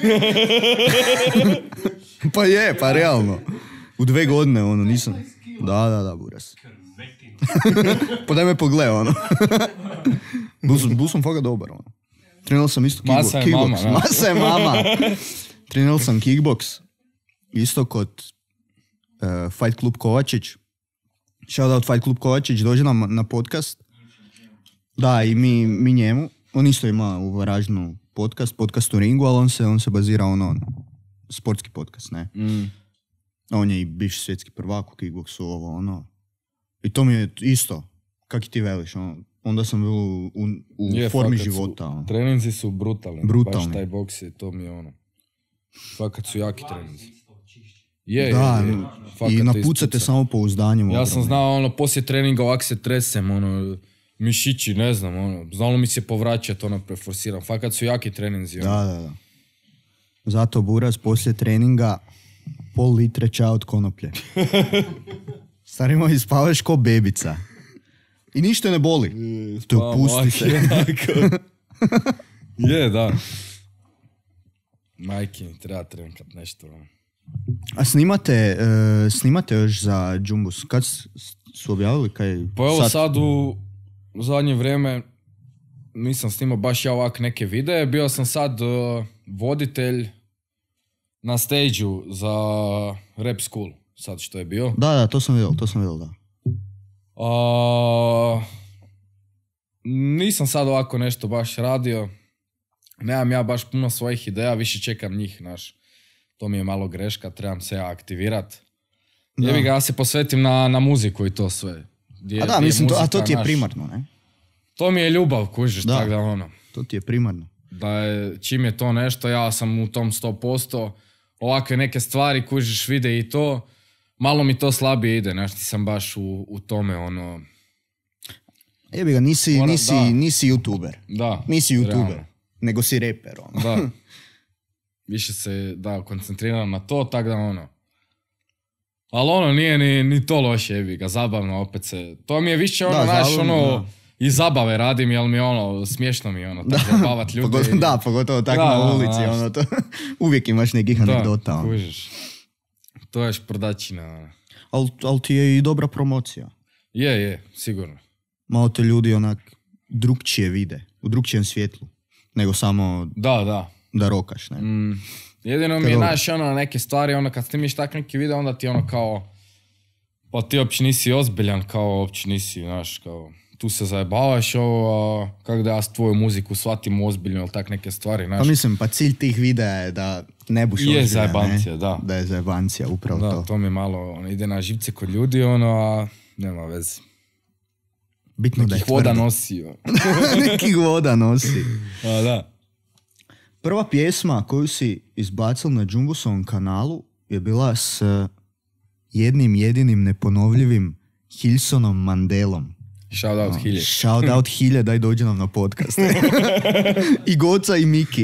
Pa je, pa realno. U dve godine, ono, nisam... Da, da, da, buras. Pa daj me pogled, ono. Bul sam, bul sam fakat dobar, ono. Trenirao sam isto kickbox. Masa je mama, da. Masa je mama. Trenirao sam kickbox. Isto kod uh, Fight Club Kovačić. Shout out Fight Club Kovačić, dođe nam na podcast. Da, i mi, mi njemu. On isto ima u Varaždinu podcast, podcast u ringu, ali on se, on se bazira ono, sportski podcast, ne? Mm. On je i bivši svjetski prvak u kickboksu, ovo, ono. I to mi je isto, kak i ti veliš, ono. Onda sam bio u, u, u Je, formi fakat su- života. Ono. Treninzi su brutalni. Brutalni. Baš taj boks je, to mi je ono. Fakat su jaki treninzi. Je, Da, je, je. Fakat i te napucate ispuca. samopouzdanjem. Ja sam ogromnim. znao, ono, poslije treninga ovak se tresem, ono, mišići, ne znam, ono, znalo mi se povraćati, ono, preforsiram. Fakat su jaki treninzi, ono. Da, da, da. Zato Buraz poslije treninga pol litre čaja od konoplje. Stari moj, spavaš ko bebica. I ništa ne boli. Te Pa, opusti se. majke, je, da. Majke mi treba trenkat nešto, ono. A snimate, e, snimate još za Džumbus? Kad s- su objavili? Kaj, Pa evo sad u zadnje vrijeme nisam snimao baš ja ovak neke videe. Bio sam sad uh, voditelj na stage-u za Rap School, sad što je bio. Da, da, to sam vidio, to sam vidio, da. A, nisam sad ovako nešto baš radio. Nemam ja baš puno svojih ideja, više čekam njih, znaš. To mi je malo greška, trebam se ja aktivirat. Da. Jebi ga, ja se posvetim na, na muziku i to sve. Gdje- A da, gdje je mislim, to, a to muzika, ti je znaš. primarno, ne? To mi je ljubav, kužiš, Da. tako da ono. To ti je primarno. Da je, čim je to nešto, ja sam u tom sto posto. Ovakve neke stvari, kužiš, vide i to. Malo mi to slabije ide, znaš, ti sam baš u, u tome, ono... Jebi ga, nisi, Mora- nisi, da. nisi youtuber. Da, Nisi youtuber, realno. nego si reper, ono. Da. Više se, da, koncentriram na to, tako da ono... Ali ono, nije ni, ni to loše, jebi ga, zabavno, opet se... To mi je više ono, Da, znaš, zabavno, ono... da. I zabave radim, jel mi je ono, smiješno mi je ono, tako zabavat ljude. Pogotovo, i- da, pogotovo tako Da, na da, ulici, znaš. ono to. Uvijek imaš nekih anegdota. Da, ono. kužiš. To je šprdačina, ono. Al, al ti je i dobra promocija. Je, je, sigurno. Malo te ljudi onak drugčije vide, u drugčijem svjetlu, nego samo Da, da. da rokaš, ne? Mm, jedino To mi je je, dobro. znaš, ono, neke stvari, ono, kad snimiš tak neki video, onda ti ono kao, pa ti uopće nisi ozbiljan, kao uopće nisi, znaš, kao, tu se zajebavaš, ovo, a kako da ja s tvoju muziku shvatim ozbiljno, ili tak neke stvari, znaš. Pa mislim, pa cilj tih videa je da ne buš Je ozbiljan, zajebancija, ne? da. Da je zajebancija, upravo Da, to. to mi malo, ono, ide na živce kod ljudi, ono, a nema veze. Bitno da je Nekih voda tvrdo. nosi, ono. Nekih voda nosi. A, da. Prva pjesma koju si izbacil na Džumbusovom kanalu je bila s jednim jedinim neponovljivim Hilsonom Mandelom. Shout out Hilje. Shout out Hilje, daj dođe nam na podcast. I Goca i Miki.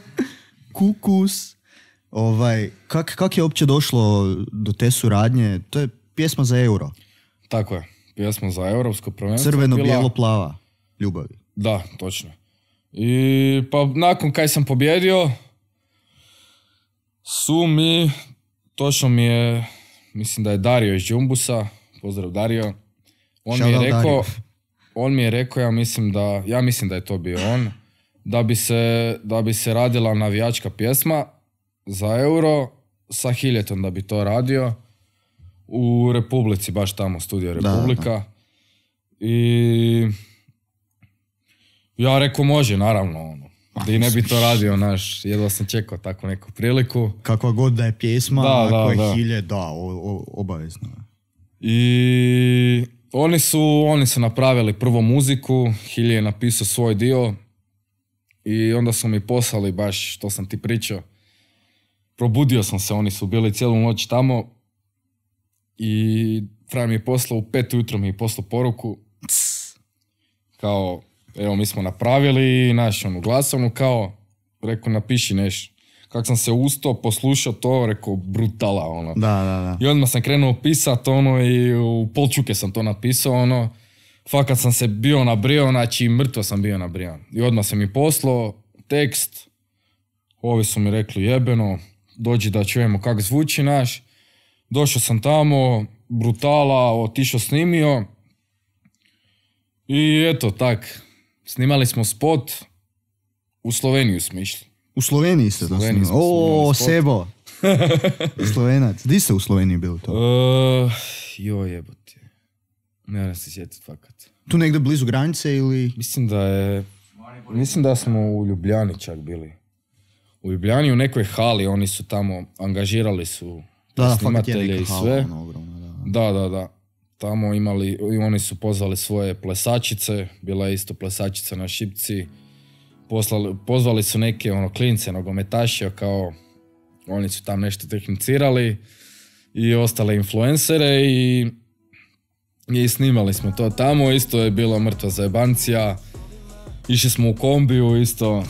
Kukus. Ovaj, kak, kak je uopće došlo do te suradnje? To je pjesma za euro. Tako je. Pjesma za europsko prvenstvo. Crveno, bila- bijelo, plava. Ljubavi. Da, točno. I pa nakon kaj sam pobjedio, su mi, točno mi je, mislim da je Dario iz Džumbusa, pozdrav Dario, on mi je Shout out rekao, Dario. on mi je rekao, ja mislim da, ja mislim da je to bio on, da bi se, da bi se radila navijačka pjesma za euro sa Hiljetom, da bi to radio u Republici, baš tamo, Studio da, da. Republika. I ja rekao može, naravno, ono. Da i ne bi to radio, naš, jedva sam čekao takvu neku priliku. Kakva god da je pjesma, Da, ako da, je da. Hilje, da, o, o, obavezno. je. I oni su, oni su napravili prvo muziku, Hilje je napisao svoj dio i onda su mi poslali baš, što sam ti pričao. Probudio sam se, oni su bili cijelu noć tamo i Fran mi je poslao u pet ujutro mi je poslao poruku kao, evo mi smo napravili naš onu glasovnu, kao, rekao napiši nešto. Kako sam se ustao, poslušao to, rekao brutala, ono. Da, da, da. I odmah sam krenuo pisat, ono, i u pol čuke sam to napisao, ono. Fakat sam se bio nabrijao, znači mrtvo sam bio nabrijan. I odmah sam mi poslao tekst, ovi su mi rekli jebeno, dođi da čujemo kak zvuči naš. Došao sam tamo, brutala, otišao snimio. I eto, tak, snimali smo spot, u Sloveniju smo išli. U Sloveniji ste to Sloveniji snimali. smo O, snimali spot. Sebo. Slovenac. Di ste u Sloveniji bili to? Uh, joj jebote. Ne moram se sjetiti fakat. Tu negdje blizu granice ili... Mislim da je... Mislim da smo u Ljubljani čak bili. U Ljubljani u nekoj hali, oni su tamo, angažirali su Da, da, fakat je snimatelje neka i hala, sve. ono, ogromna, da. Da, da, da. Tamo imali, i oni su pozvali svoje plesačice, bila je isto plesačica na šipci. Poslali, pozvali su neke ono, klince, nogometaše, kao oni su tam nešto tehnicirali. i ostale influencere i, i snimali smo to tamo, isto je bila mrtva zajebancija, išli smo u kombiju isto,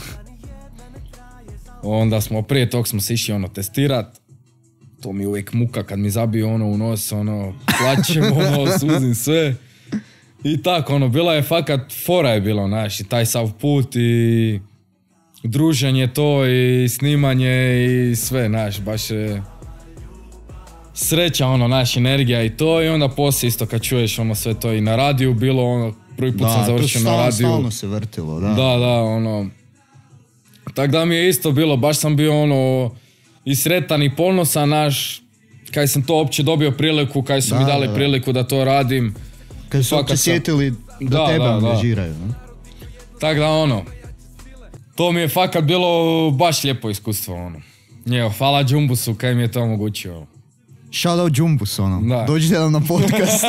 onda smo prije tog smo se išli ono testirat, to mi je uvijek muka kad mi zabiju ono u nos, ono plaćem, ono suzim sve i tako ono, bila je fakat, fora je bilo naš i taj sav put i druženje to i snimanje i sve naš, baš je sreća ono, naš energija i to i onda poslije isto kad čuješ ono sve to i na radiju bilo ono, prvi put da, sam završio na radiju. Da, to se vrtilo, da. Da, da, ono, tako da mi je isto bilo, baš sam bio ono i sretan i ponosan naš, kaj sam to uopće dobio priliku, kaj su da, mi dali da, da. priliku da to radim. Kad su uopće sjetili da, da tebe angažiraju. Tako da ono, to mi je fakat bilo baš lijepo iskustvo, ono. Evo, hvala Džumbusu kaj mi je to omogućio. Shout out Džumbus, ono. Da. Dođite nam na podcast.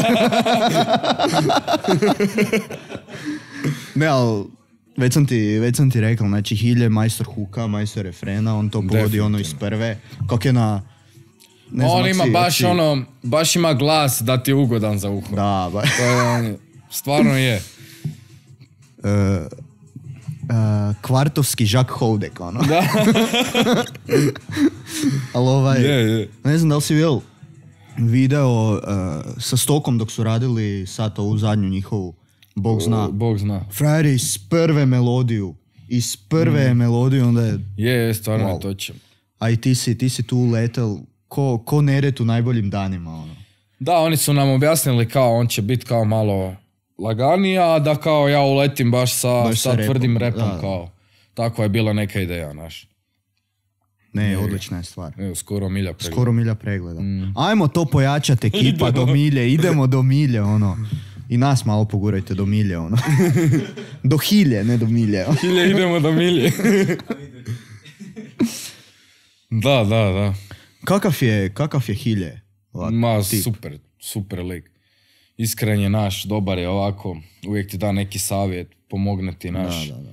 Ne, ali već sam ti, već sam ti rekao, znači Hilje, majstor huka, majstor refrena, on to provodi ono iz prve. Kako je na... Ne on znam, ima si, baš si... ono, baš ima glas da ti je ugodan za uho. Da, baš. To je on, stvarno je. Uh, Uh, kvartovski Jacques Houdek, ono. Da. Ali ovaj, yeah, yeah. ne znam da li si vidio video uh, sa Stokom dok su radili sad ovu zadnju njihovu Bog zna. O, Bog zna. Frajer iz prve melodiju, iz prve mm. melodiju, onda je... Je, je, stvarno wow. je točno. A i ti si, ti si tu letel ko, ko Neret u najboljim danima, ono. Da, oni su nam objasnili kao on će biti kao malo laganija, da kao ja uletim baš sa, baš sa, sa tvrdim repom, da, kao. Tako je bila neka ideja, naš. Ne, odlična je stvar. Evo, skoro milja pregleda. Skoro milja pregleda. Mm. Ajmo to pojačati ekipa do milje, idemo do milje, ono. I nas malo pogurajte do milje, ono. Do hilje, ne do milje. Hilje, idemo do milje. Da, da, da. Kakav je, kakav je Hilje? Ovak, Ma, tip. super, super lik. Iskren je naš, dobar je ovako, uvijek ti da neki savjet, pomogne ti naš. Da, da, da.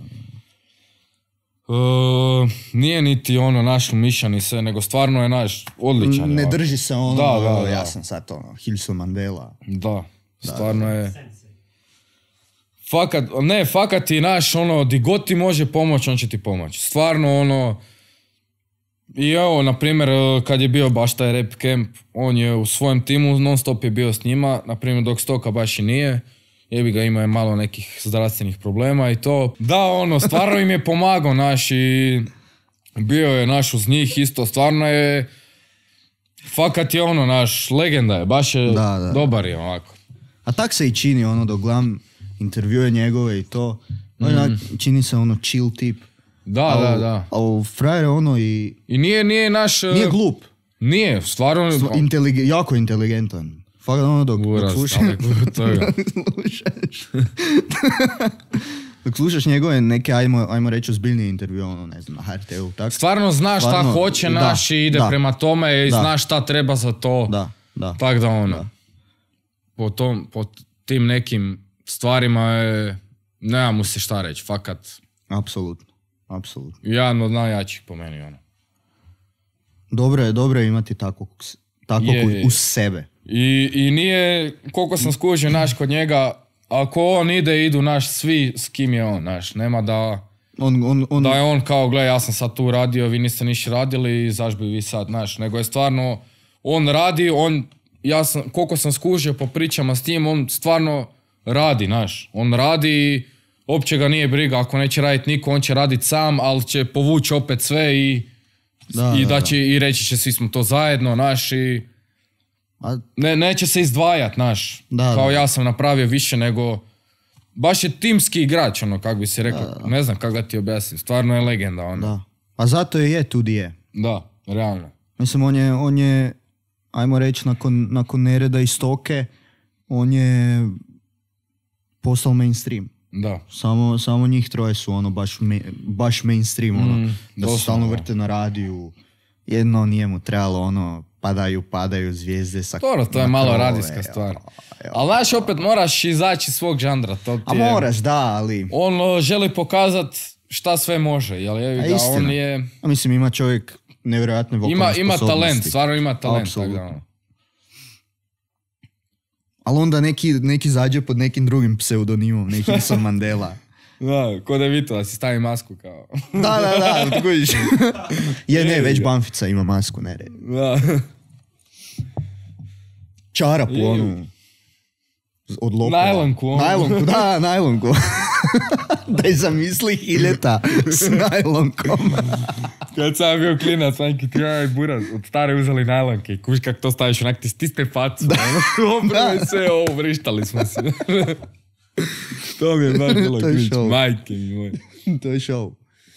Uh, nije niti ono naš umišljan i sve, nego stvarno je naš odličan. Ne ovako. drži se ono, da, da, da. ja sam sad ono, Hilson Mandela. Da, stvarno da, da. je. Fakat, ne, fakat ti naš, ono, di god ti može pomoći, on će ti pomoći. Stvarno, ono, i evo, na primjer, kad je bio baš taj rap camp, on je u svojem timu, non stop je bio s njima, na primjer, dok Stoka baš i nije, jebi ga, imao je malo nekih zdravstvenih problema i to. Da, ono, stvarno im je pomagao naš i bio je naš uz njih isto, stvarno je, fakat je ono, naš, legenda je, baš je da, da. dobar je ovako. A tak se i čini, ono, dok gledam intervjue njegove i to, mm. čini se ono chill tip. Da, al, da, da. Ali frajer je ono i... I nije, nije naš... Nije glup. Nije, stvarno... Stva, intelig, jako inteligentan. Fakat ono dok, Uraz, dok slušaš... Dok slušaš njegove neke, ajmo, ajmo reći, ozbiljnije intervjue, ono, ne znam, na H R T-u, tako? Stvarno znaš stvarno, šta hoće da, naš i ide da, prema tome i da, znaš šta treba za to. Da, da. Tako da ono, da. Po, tom, po tim nekim stvarima je, nema mu se šta reći, fakat. Apsolutno, apsolutno. Jedan od najjačih po meni, ono. Dobro je, dobro je imati takvog, takvog je, uz sebe. I, I nije, koliko sam skužio naš kod njega, ako on ide, idu naš svi s kim je on, naš, nema da, on, on, on, da je on kao, gle, ja sam sad tu radio, vi niste niš radili i zašto bi vi sad, naš, nego je stvarno, on radi, on, ja sam, koliko sam skužio po pričama s tim, on stvarno radi, naš, on radi i uopće ga nije briga, ako neće raditi niko, on će raditi sam, ali će povući opet sve i da, i, da, da će, da. i reći će svi smo to zajedno, naš, i A... Ne, neće se izdvajat, naš, da, kao da. ja sam napravio više nego, baš je timski igrač, ono, kako bi se rekao, da, da. ne znam kako da ti objasnim, stvarno je legenda, ono. Da. A zato je je tu di je. Da, realno. Mislim, on je, on je ajmo reći, nakon, nakon Nereda i Stoke, on je postao mainstream. Da. Samo, samo njih troje su ono baš, me, baš mainstream, ono, mm, da se stalno vrte na radiju, jedno nije mu trebalo, ono, padaju, padaju zvijezde sa... Dobro, to je malo radijska stvar. Ali znaš, opet moraš izaći iz svog žanra. To ti A je, moraš, da, ali... On želi pokazat šta sve može, jel je? A istina. On je... A mislim, ima čovjek nevjerojatne vokalne ima, sposobnosti. Ima talent, stvarno ima talent. Apsolutno. Tak da. Ali onda neki, neki zađe pod nekim drugim pseudonimom, neki Nelson Mandela. Da, ko da je Vito, da si stavi masku kao. Da, da, da, tako vidiš. Je, ne, već Banfica ima masku, ne red. Da. Čarapu, onu. Od lopova. Najlonku, ono. Najlonku, da, najlonku. Da je zamisli hiljeta s najlonkom. Kad sam bio klinac, manjki ti jaj buraz, od stare uzeli najlonke i kuš kak to staviš, onak ti stisne facu. Opravo sve ovo, vrištali smo se. To mi je baš bilo ključ, majke mi moje. To je show.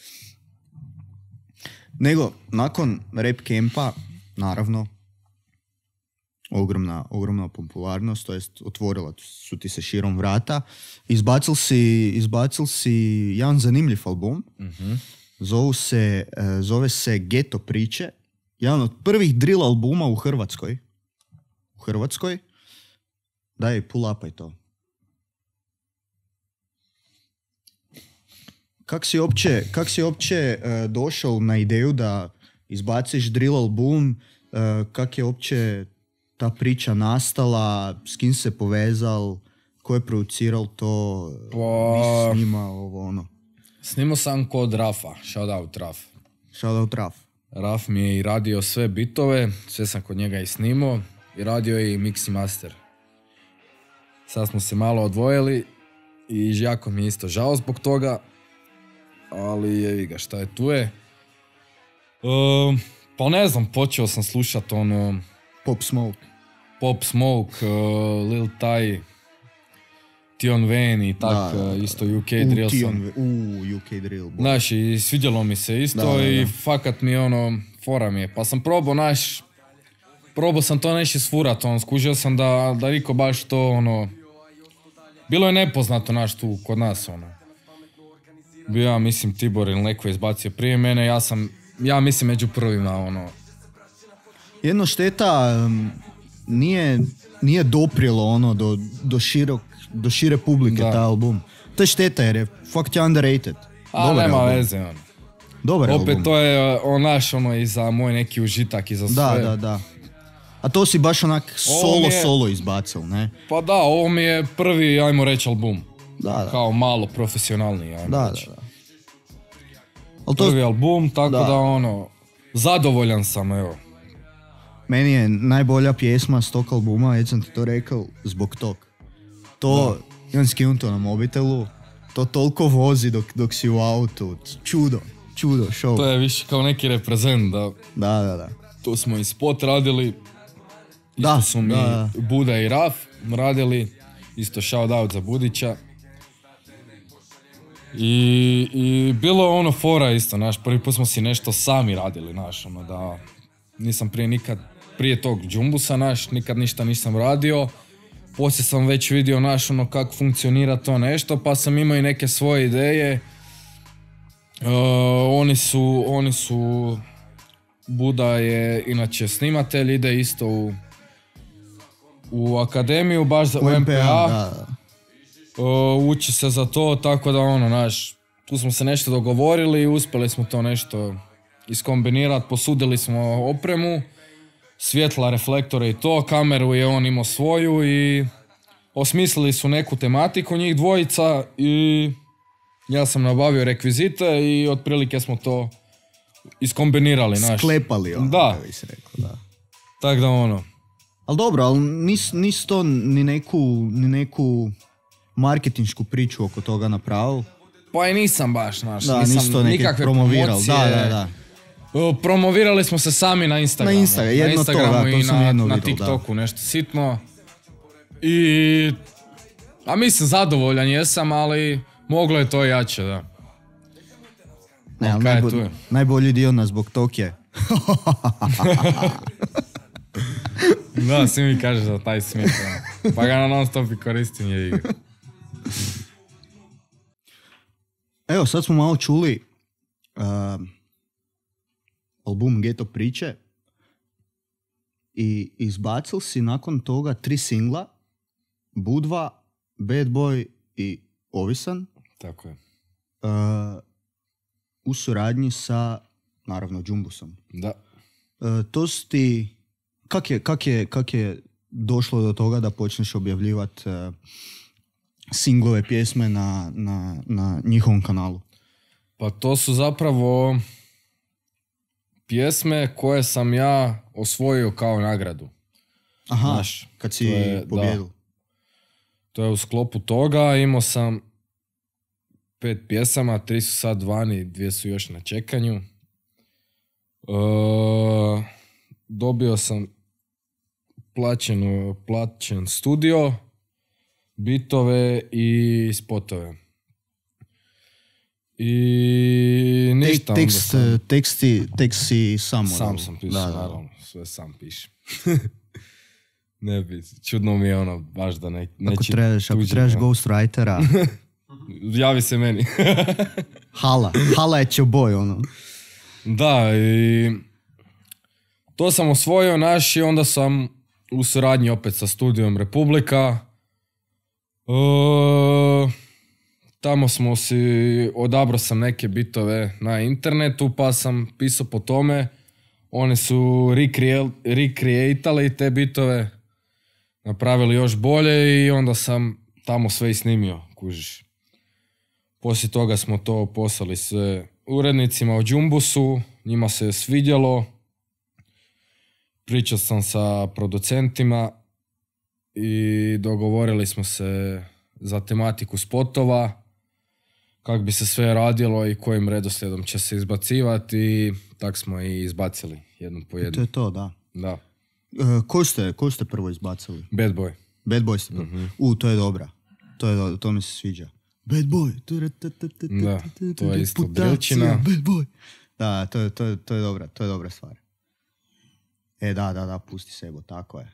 Nego, nakon rap campa, naravno, ogromna, ogromna popularnost, to jest otvorila su ti se širom vrata. Izbacil si, izbacil si jedan zanimljiv album. Mm-hmm. Zovu se, zove se Geto priče. Jedan od prvih drill albuma u Hrvatskoj. U Hrvatskoj. Daj, pull upaj to. Kak si opće, kak si opće uh, došao na ideju da izbaciš drill album? Uh, kak je opće ta priča nastala? S kim se povezal? Ko je producirao to? Pa... Snimao ovo ono? Snimao sam kod Rafa. Shout out Raf. Shout out Raf. Raf mi je i radio sve bitove. Sve sam kod njega i snimao. I radio je i mix i master. Sad smo se malo odvojili. I jako mi je isto žao zbog toga. Ali jevi ga, šta je tu je. Uh, pa ne znam, počeo sam slušat ono... Pop Smoke. Pop Smoke, uh, Lil Taj, Tion Wayne i tak, da, uh, isto U K uh, Drill sam. U, U K Drill. Znaš, i svidjelo mi se isto da, da, da. I fakat mi ono, fora mi je. Pa sam probao, znaš, probao sam to neši sfurat, on, skužio sam da, da niko baš to, ono... Bilo je nepoznato, naš, tu, kod nas, ono. Bio ja, mislim, Tibor ili neko je izbacio prije mene, ja sam, ja mislim, među prvima, ono... Jedno šteta, um, nije, nije doprijelo, ono, do, do, širok, do šire publike, da. Ta album. To je šteta, jer je fuck you underrated. A, dobar nema album. Veze, ono. Dobar opet album. To je on naš, ono, i za moj neki užitak i za sve. Da, da, da. A to si baš onak solo, je, solo izbacil, ne? Pa da, ovo mi je prvi, ajmo reći, album. Da, da. Kao malo profesionalniji, ajmo da, reći. Da, da. Prvi to... album, tako da. da ono, zadovoljan sam, evo. Meni je najbolja pjesma s tog albuma, već sam ti to rekao, zbog tog. To, da. Imam skinuto na mobitelu, to toliko vozi dok, dok si u autu. Čudo, čudo, show. To je više kao neki reprezent, da. Da, da, da. Tu smo i spot radili, isto da, su mi da. Buda i Raf radili, isto shout out za Budića. I, i bilo je ono fora isto, naš, prvi put smo si nešto sami radili, naš, ono da nisam prije nikad, prije tog džumbusa, naš, nikad ništa nisam radio. Poslije sam već vidio, naš, ono kako funkcionira to nešto, pa sam imao i neke svoje ideje. Uh, oni su, oni su, Buda je inače snimatelj, ide isto u, u akademiju, baš za U M P A. Da. Uh, uči se za to, tako da ono, naš, tu smo se nešto dogovorili i uspjeli smo to nešto iskombinirati, posudili smo opremu, svjetla, reflektore i to, kameru je on imao svoju i osmislili su neku tematiku njih dvojica i ja sam nabavio rekvizite i otprilike smo to iskombinirali, naš. Sklepali ono, da. bi se rekao, da. Tak da ono. Ali dobro, ali nis, nis to ni neku, ni neku marketinšku priču oko toga napravil? Pa i nisam baš, naš. Da, nisam to nikakve promoviral. Da, da, da. Promovirali smo se sami na Instagramu. Na, Insta, jedno na Instagramu to, da, to i na, jedno na vidio, TikToku da. Nešto sitno. I... A mislim, zadovoljan jesam, ali moglo je to jače, da. Ne, ali najbolj, najbolji dio nas zbog tog je. Da, svi mi kaže za taj smijeh. Pa ga na non stop i koristim je igra. Evo, sad smo malo čuli uh, album Geto priče i izbacil si nakon toga tri singla, Budva, Bad Boy i Ovisan. Tako je. Uh, u suradnji sa, naravno, Džumbusom. Da. Uh, to su ti, kak je, kak je, kak je došlo do toga da počneš objavljivati uh, singlove pjesme na, na, na njihovom kanalu? Pa to su zapravo pjesme koje sam ja osvojio kao nagradu. Aha, Znaš, kad si to je- pobjedil. da. To je u sklopu toga, imao sam pet pjesama, tri su sad vani, dvije su još na čekanju. E, dobio sam plaćen, plaćen studio, bitove i spotove. I ništa. Tek, onda tekst, sam- teksti, tekst si sam Sam morao. sam pisao, Da, da. naravno, sve sam pišem. Ne bi, čudno mi je ono, baš da ne, Ako neći trebaš, ako tuđi, trebaš ono. ghostwritera, Javi se meni. hala, hala je čoboj, ono. Da, i to sam osvojio naš i onda sam u suradnji opet sa Studijom Republika. E, tamo smo si, odabrao sam neke bitove na internetu pa sam pisao po tome. Oni su recreal- recreatali te bitove, napravili još bolje i onda sam tamo sve i snimio, kužiš. Poslije toga smo to poslali sve urednicima u Džumbusu, njima se je svidjelo. Pričao sam sa producentima i dogovorili smo se za tematiku spotova, kako bi se sve radilo i kojim redoslijedom će se izbacivati i tak smo i izbacili jednu po To jednu. je to, da. Da. E, koju ste, koju ste prvo izbacili? Bad Boy. Bad Boy ste prvo. U, to je dobra. To, je, do- to mi se sviđa. Bad Boy. Da, to je isto Reputacija, Brilčina. Bad Boy. Da, to je, to, je, to je dobra, to je dobra stvar. E, da, da, da, pusti sebo, tako je.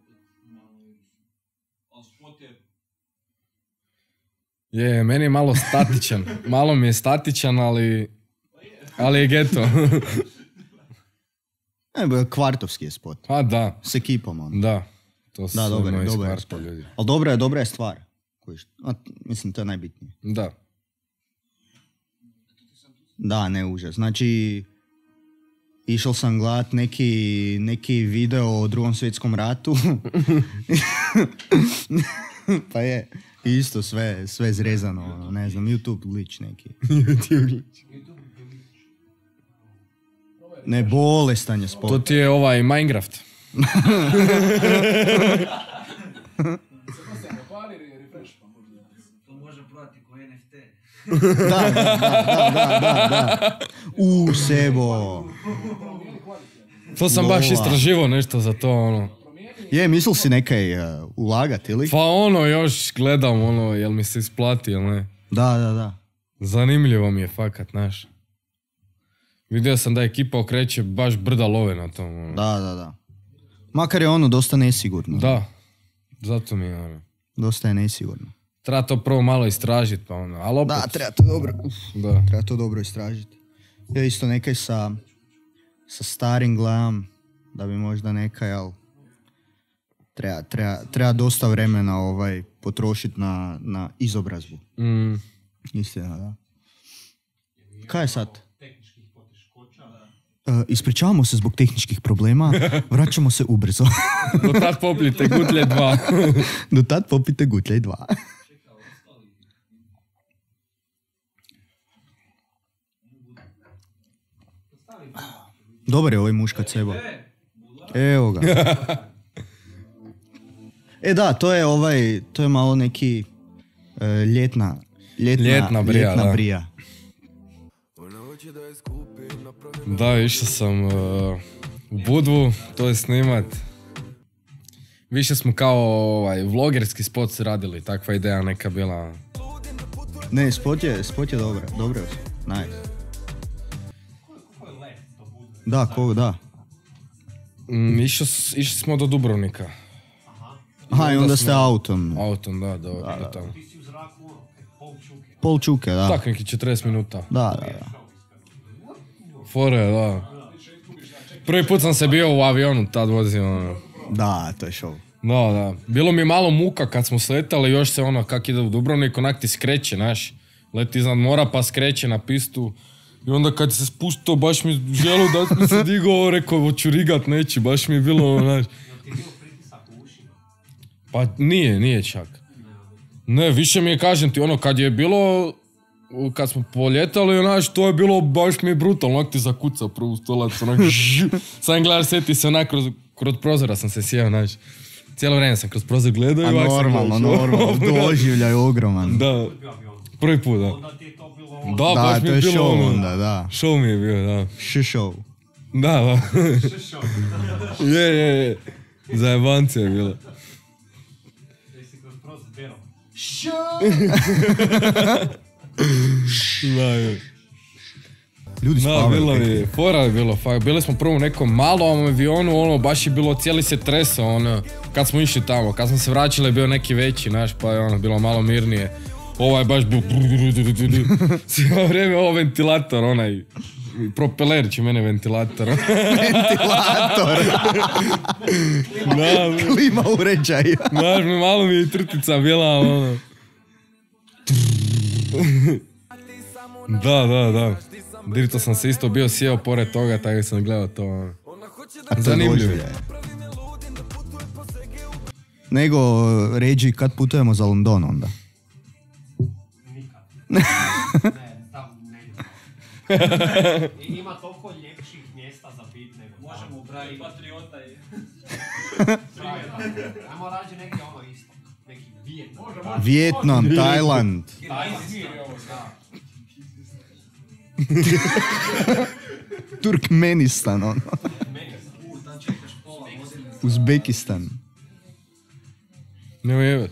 Je, meni je malo statičan. Malo mi je statičan, ali... Ali je geto. E, ba, kvartovski je spot. A da, S ekipom, ono. da. To su Da, sve dobar, je, moji dobar je skvarpa spot. ljudi. Ali dobra je, dobra je stvar. Kojiš. A, mislim, to je najbitnije. Da. Da, ne užas. Znači, išao sam gledat neki, neki video o Drugom svjetskom ratu. Pa je, isto sve, sve zrezano, ono, ne znam, YouTube glitch neki. YouTube glitch. Ne, bolestan je spot. To ti je ovaj Minecraft. To može prodati ko N F T. Da, da, da, da, da, da. U, sebo. To sam baš Lova. istraživao nešto za to, ono. Je, mislil si nekaj uh, ulagat, ili? Pa ono, još gledam, ono, jel mi se isplati, jel ne? Da, da, da. Zanimljivo mi je fakat, znaš. Vidio sam da ekipa okreće baš brda love na tom, ono. Da, da, da. Makar je ono dosta nesigurno. Da, zato mi je, ono. Dosta je nesigurno. Treba to prvo malo istražiti, pa ono, ali opet... Da, treba to dobro. Uf, Da. treba to dobro istražiti. Ja isto nekaj sa, sa starim gledam, da bi možda nekaj, ali treba, treba, treba dosta vremena ovaj, potrošiti na, na izobrazbu. Mm, Istina, da. Kaj je sad? Uh, ispričavamo se zbog tehničkih problema, vraćamo se ubrzo. do tad popljite gutlje dva. Do tad popite gutlje dva. Dobar je ovaj muškac, evo. Evo ga. E da, to je ovaj, to je malo neki uh, ljetna, ljetna, Ljetna brija, ljetna da. brija. Da, išao sam uh, u Budvu, to je snimat. Više smo kao ovaj, vlogerski spot radili, takva ideja neka bila. Ne, spot je, spot je dobro, dobro je. Nice. Da, ko, da. Mm, išao s- išli smo do Dubrovnika. Aha, i onda ste smo- autom. Autom, da, do, do tamo. Pol čuke, da. Tak, neki četrdeset minuta. Da, da, da. Fore, da. Prvi put sam se bio u avionu, tad vozio, ono. Da, to je show. Da, da. Bilo mi malo muka kad smo sletali, još se ono, kak ide u Dubrovnik, onak ti skreće, znaš. Leti iznad mora pa skreće na pistu. I onda kad se spuštao, baš mi želo da mi se digao, rekao, hoću rigat, neću, baš mi je bilo, ono, znaš. Pa nije, nije čak. Ne, više mi je, kažem ti, ono, kad je bilo, kad smo poljetali, znaš, to je bilo, baš mi je brutalno, onak ti zakucao prvu stolac, onak, sam gledaš, sjeti se onak, kroz, kroz prozora sam se sjeo, znaš. Cijelo vrijeme sam kroz prozor gledao i A ovak sam normalno, gledao. normalno, doživljaj ogroman. Da, prvi put, da. Onda ti je to bilo ono. Da, Da, baš mi to je je bilo show ono. onda, da. Show mi je bio, da. Š show. Da, da. je, je, je. Zajebancija je bilo. Da si kroz prozor derao. Da, je. Ljudi Da, spavaju. bilo je, fora je bilo, fakt. Bili smo prvo u nekom malom avionu, ono, baš je bilo, cijeli se tresao, ono, kad smo išli tamo. Kad smo se vraćali je bio neki veći, naš, pa je ono, bilo malo mirnije. Ovaj baš bio... Cijelo vrijeme ovo ventilator, onaj... Propeler će mene ventilator. Ventilator. Da, Klima uređaj. znaš, malo mi je trtica bila, ono... Da, da, da. Dirito sam se isto bio sjeo pored toga, tako sam gledao to, ono. A to je Zanimljivo. doživljaj. Nego, ređi, kad putujemo za London onda? Nikad. Ne, tam ne idem. I ima toliko ljepših mjesta za bit nego tamo. Možemo brati patriota i... Ajmo rađe neki ono isto. Neki Vijetnam. Vijetnam, Tajland. Turkmenistan, ono. Uzbekistan. Nemo jebat.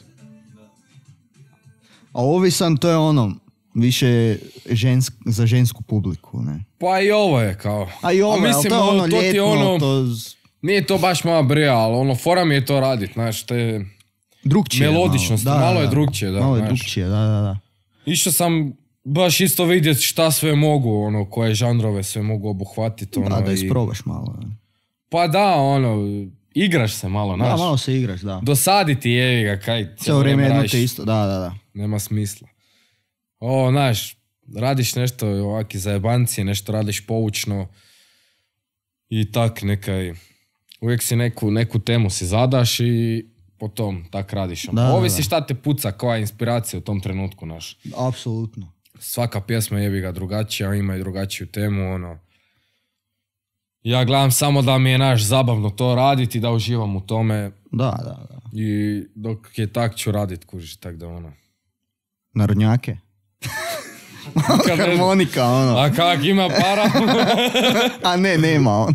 A ovisan to je ono, više žensk, za žensku publiku, ne? Pa i ovo je kao... A i ovo, ali mislim, to je ono to ti je ljetno, ono- to... z- Nije to baš moja brija, ali ono, fora mi je to radit, znaš, te... Drugčije. Melodičnost, malo, malo je drugčije, da, Malo je znaš. drugčije, da, da, da. Išao sam baš isto vidjeti šta sve mogu, ono, koje žanrove sve mogu obuhvatiti, ono, Da, da i- isprobaš malo. Ne? Pa da, ono, igraš se malo, Da, znaš. malo se igraš, da. Dosaditi jevi ga, kaj Cijelo vrijeme jedno radiš, te isto, da, da, da. nema smisla. O, znaš, radiš nešto ovaki zajebancije, nešto radiš poučno i tak nekaj, uvijek si neku, neku temu si zadaš i potom tak radiš. ono. Da, da, Ovisi da. šta te puca, koja je inspiracija u tom trenutku, znaš. Apsolutno. Svaka pjesma jebi ga drugačija, ima i drugačiju temu, ono. Ja gledam samo da mi je, naš, zabavno to raditi, da uživam u tome Da, da, da. i dok je tak ću radit, kužiš, tak da ono. Narodnjake. Kad ne- Harmonika, ono. A kak ima para? A ne, nema, ono.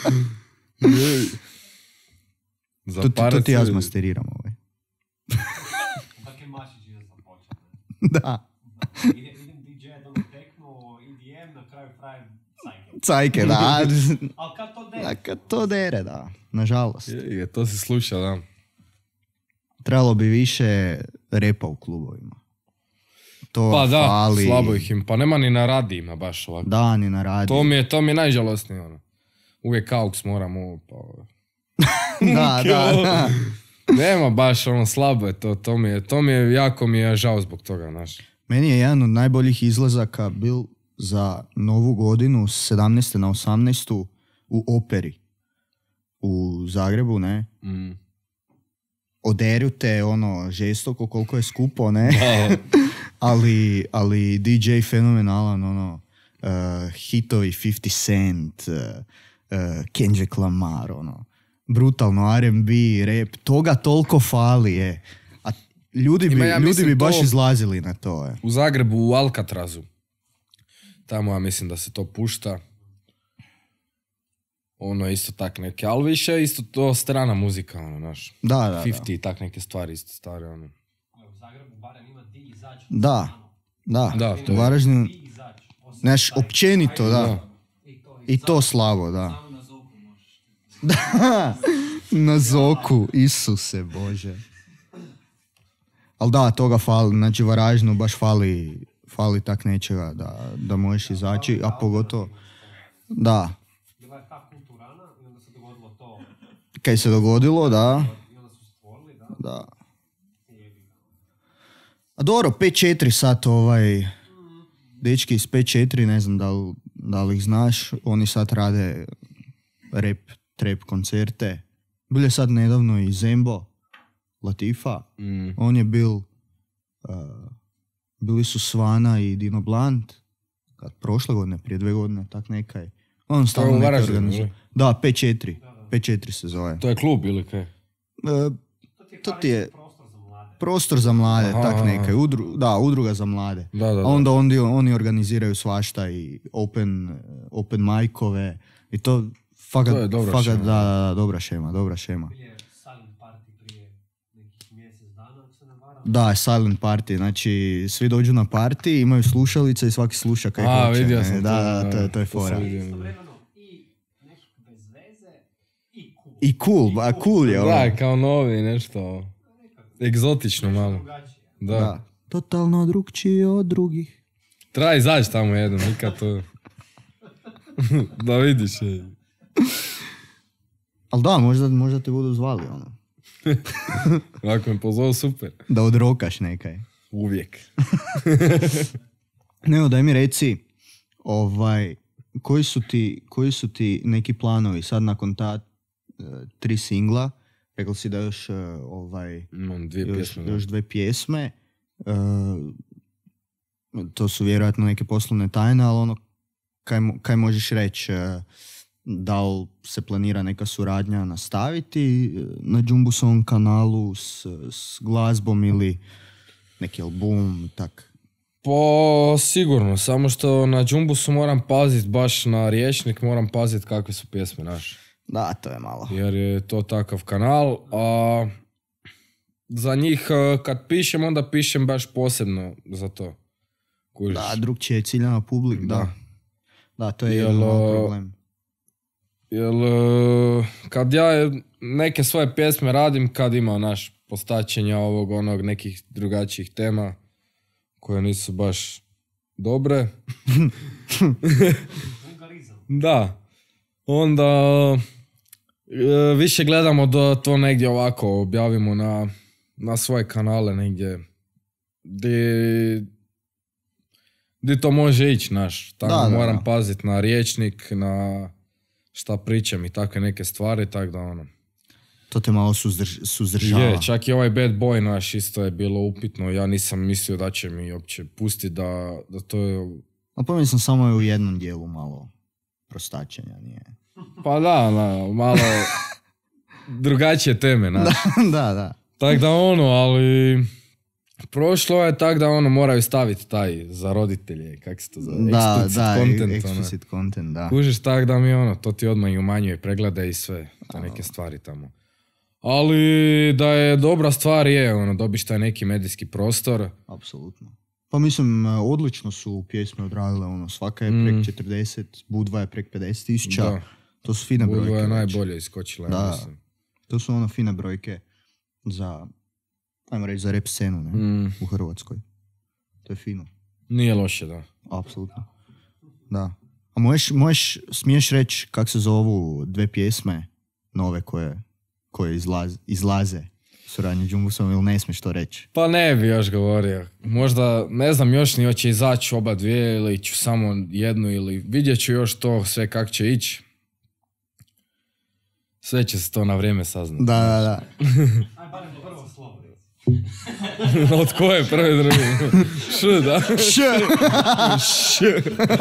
Za To, to, pare to ti ja se- zmasteriram, ovaj. Tako je Mašić iza započeo. Da. Ide, idem di džej, ono teknu, E D M, na kraju pravim cajke. Cajke, da. Ali kad to A de, kad to dere, da. Nažalost. Je, je, to se sluša, da. Trebalo bi više repa u klubovima. To Pa da, fali. slabo ih im, pa nema ni na radijima baš ovako. Da, ni na radiju. To mi je, to mi je najžalosnije, ono. Uvijek auks moramo, pa... Da, da, da. Nema baš, ono, slabo je to, to mi je, to mi je, jako mi je žao zbog toga, znaš. Meni je jedan od najboljih izlazaka bil za novu godinu s sedamnaeste na osamnaestu u Operi u Zagrebu, ne? Mm. Oderu te ono žestoko koliko je skupo, ne? Da. ali, ali D J fenomenalan, ono, uh, hitovi fifty Cent, uh, uh, Kendrick Lamar, ono, brutalno R and B, rap, toga toliko fali, je. A ljudi bi, Ima, ja ljudi mislim, bi baš to- izlazili na to, je. U Zagrebu, u Alcatrazu. Tamo ja mislim da se to pušta. Ono, isto tak neke, ali više isto to strana muzika, ono, znaš. Da, da, da. pedeset i tak neke stvari isto stare, ono. u Zagrebu barem ima di izaći. Da, da, Da, to u je. Varaždinu, Di izaći. Osim znaš, taj- općenito, da. Da. I to, I to slabo, da. Samo na zoku možeš. Da, na Zoku, Isuse Bože. Ali da, toga fali, znači Varaždinu baš fali, fali tak nečega da, da možeš izaći, a pogotovo, da, Bila je ta kulturana i onda se dogodilo to. kaj se dogodilo, da, I onda su stvorili, da. da. A dobro, pet četiri sad ovaj, dečki iz pet četiri, ne znam da li, da li ih znaš, oni sad rade rap, trap koncerte. Bilo je sad nedavno i Zembo Latifa, Mm. on je bil, uh, bili su Svana i Dino Blunt, kad prošle godine, prije dve godine, tak nekaj. On To stalno je u neke Varaždinu, organizuje. ili? Da, pet četiri. pet četiri se zove. To je klub ili kaj? E, to ti je prostor za mlade, Aha, tak aha. nekaj. Udru, da, udruga za mlade. Da, da, da. A onda oni, oni organiziraju svašta i open, open majkove i to fakat, To je dobra fakat, šema. da, da, da, dobra šema, dobra šema. Prije silent party prije nekih mjesec dana, ako se ne varam. Da, silent party, znači svi dođu na party, imaju slušalice i svaki sluša kaj A, hoće. vidio ne, sam to, da, da, da, to, je- to je to sam fora. vidio. Istovremeno i nešto bez veze i cool. I cool, ba, cool je ono. Da, kao novi, nešto egzotično malo. Da. Da. Totalno drugčije od drugih. Treba izaći tamo jednom, nikad to... da vidiš. je. Ali da, možda, možda te budu zvali, ono. Ako me pozove, super. Da odrokaš nekaj. Uvijek. Neo, daj mi reci, ovaj, koji su ti, koji su ti neki planovi sad nakon ta e, tri singla? Rekli si da još, e, ovaj, Imam dvije još, pjesme. da. još dve pjesme. E, to su vjerojatno neke poslovne tajne, ali ono, kaj, mo- kaj možeš reći? e, Da li se planira neka suradnja nastaviti e, na Jumbusovom kanalu s, s glazbom ili neki album, tak? Pa sigurno, samo što na Jumbusu moram pazit baš na riječnik, moram pazit kakve su pjesme naše. Da, to je malo. Jer je to takav kanal, a za njih eh, kad pišem, onda pišem baš posebno za to. Kužiš? Da, drugčije je ciljana publik, da. Da. Da, to je Jel, jedan malo o, problem. Jer eh, kad ja neke svoje pjesme radim, kad ima naš postačenja ovog onog nekih drugačijih tema koje nisu baš dobre. Da. Onda e, više gledamo da to negdje ovako objavimo na, na svoje kanale negdje di, di to može ići, naš. Tamo Da, da, moram da. paziti na riječnik, na šta pričam i takve neke stvari, tako da ono. To te malo suzdrž, suzdržava. Je, čak i ovaj Bad Boy naš isto je bilo upitno, ja nisam mislio da će mi uopće pustiti da, da to je... A pomislim samo je u jednom dijelu malo prostačenja, nije. Pa da, da, malo drugačije teme, znaš. da, da. Tak da ono, ali prošlo je tak da ono moraju staviti taj za roditelje, kak se to zove, Da, explicit da, content, ono. explicit content, da. Kužiš tak da mi ono, to ti odmah i umanjuje preglede i sve, te neke stvari tamo. Ali da je dobra stvar je, ono, dobiš taj neki medijski prostor. Apsolutno. Pa mislim, odlično su pjesme odradile, ono, svaka je prek Mm. četrdeset, Budva je prek pedeset tisuća. Da. To su fine brojke. Budva je već. najbolje iskočila, ja Da, mislim. to su ono fine brojke za, ajmo reći, za rap scenu, ne? Mm. U Hrvatskoj. To je fino. Nije loše, da. Apsolutno. Da. A možeš, možeš, smiješ reći kak se zovu dve pjesme nove koje, koje izlaz, izlaze u suradnji Jumbusom ili ne smiješ to reći? Pa ne bi još govorio. Možda, ne znam još ni hoće izaći oba dvije ili ću samo jednu ili vidjet ću još to sve kak će ići. Sve će se to na vrijeme saznati. Da, da, da. Aj, barem prvo slovo. Od koje prvi drugi? Š, da? Š. Š.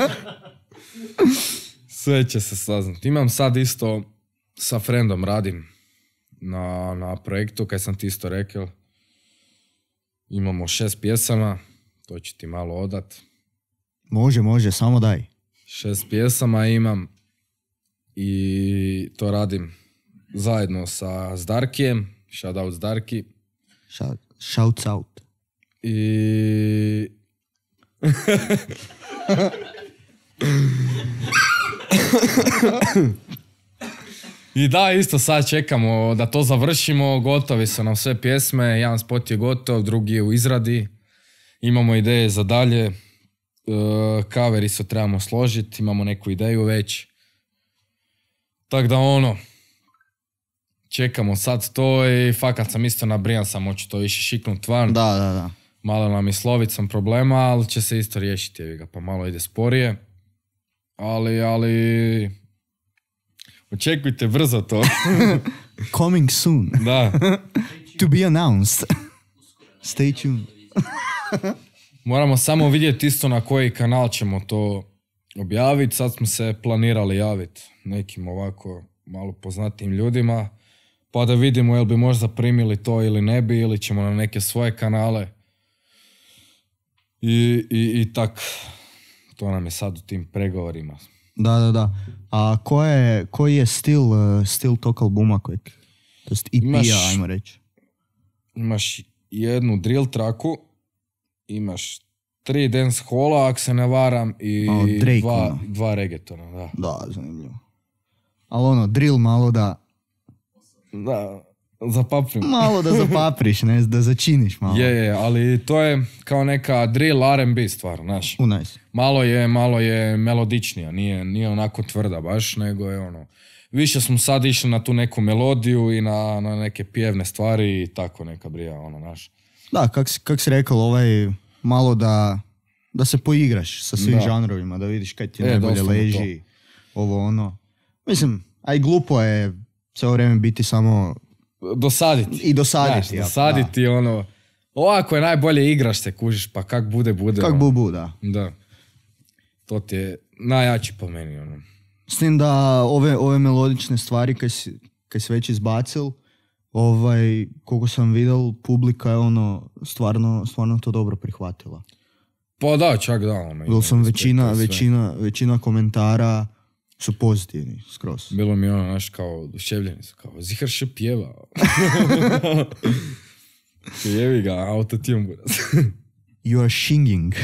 Sve će se saznati. Imam sad isto sa friendom radim na, na projektu, kaj sam ti isto rekao. Imamo šest pjesama, to ću ti malo odat. Može, može, samo daj. Šest pjesama imam i to radim zajedno sa Zdarkijem, shout out Zdarki. Shout, shouts out. I... I da, isto sad čekamo da to završimo, gotovi su nam sve pjesme, jedan spot je gotov, drugi je u izradi, imamo ideje za dalje, cover isto trebamo složiti, imamo neku ideju već. Tako da ono, čekamo sad to i fakat sam isto nabrijan sam, hoću to više šiknut van. Da, da, da. Malo nam je slovicom problema, ali će se isto riješiti, jevi ga, pa malo ide sporije. Ali, ali... Očekujte brzo to. Coming soon. Da. To be announced. Stay tuned. Moramo samo vidjeti isto na koji kanal ćemo to objaviti. Sad smo se planirali javiti nekim ovako malo poznatijim ljudima, pa da vidimo jel bi možda primili to ili ne bi, ili ćemo na neke svoje kanale. I, i, i tak, to nam je sad u tim pregovorima. Da, da, da. A ko je, koji je stil, uh, stil tog albuma kojeg? To jest E P-a, Imaš- ajmo reći. Imaš jednu drill traku, imaš tri dance halla, ako se ne varam, i O, Drake, dva, ono. dva reggaetona, da. Da, zanimljivo. Ali ono, drill malo da, Da, zapaprim. malo da zapapriš, ne, da začiniš malo. Je, je, ali to je kao neka drill R and B stvar, znaš. U nice. Malo je, malo je melodičnija, nije, nije onako tvrda baš, nego je ono... Više smo sad išli na tu neku melodiju i na, na neke pjevne stvari i tako neka brija, ono, znaš. Da, kak si, kak si rekao, ovaj, malo da, da se poigraš sa svim Da. žanrovima, da vidiš kaj ti E, najbolje doslovno leži, ovo ono. Mislim, a i glupo je cijelo vrijeme biti samo Dosaditi. i dosaditi. Znaš, ja, dosaditi, ono... Ovako je najbolje igraš se, kužiš, pa kak bude, bude. da. Kak ono. bubu, da. Da. To ti je najjači po meni, ono. S tim da ove, ove melodične stvari kaj si, kaj si već izbacil, ovaj, koliko sam vidjel, publika je ono stvarno, stvarno to dobro prihvatila. Pa da, čak da, ono. Bilo sam ima većina, respekta i sve. većina, većina komentara su pozitivni, skroz. Bilo mi ono, znaš, kao oduševljeni su, kao, Zihar še pjeva. Jevi ga, autotune buraz. You are singing.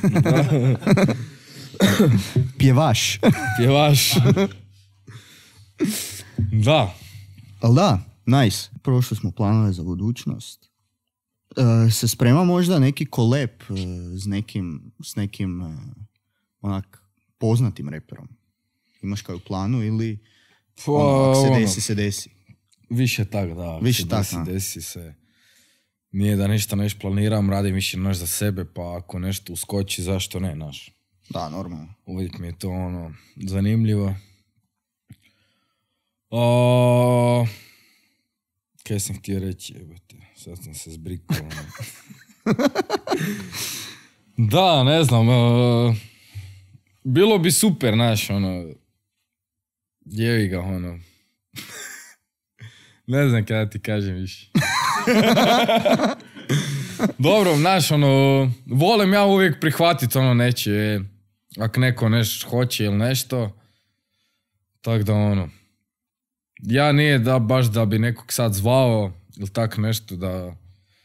Pjevaš. Pjevaš. Da. Ali da, nice. Prošli smo planove za budućnost. E, se sprema možda neki kolep e, s nekim, s nekim e, onak poznatim reperom? Imaš kaj u planu ili Pa, ono, ako se ono, desi, se desi? Više tak, da. Više se tak, desi, a? desi se. Nije da ništa neš planiram, radim više naš za sebe, pa ako nešto uskoči, zašto ne, naš. Da, normalno. Uvijek mi je to ono zanimljivo. O, kaj sam htio reći, jebote, sad sam se zbrikao. ono. Da, ne znam, e, bilo bi super, znaš, ono, jevi ga, ono. Ne znam kada ti kažem više. Dobro, znaš, ono, volim ja uvijek prihvatiti ono neće, ako neko nešto hoće ili nešto, tak da ono, ja nije da baš da bi nekog sad zvao ili tak nešto da,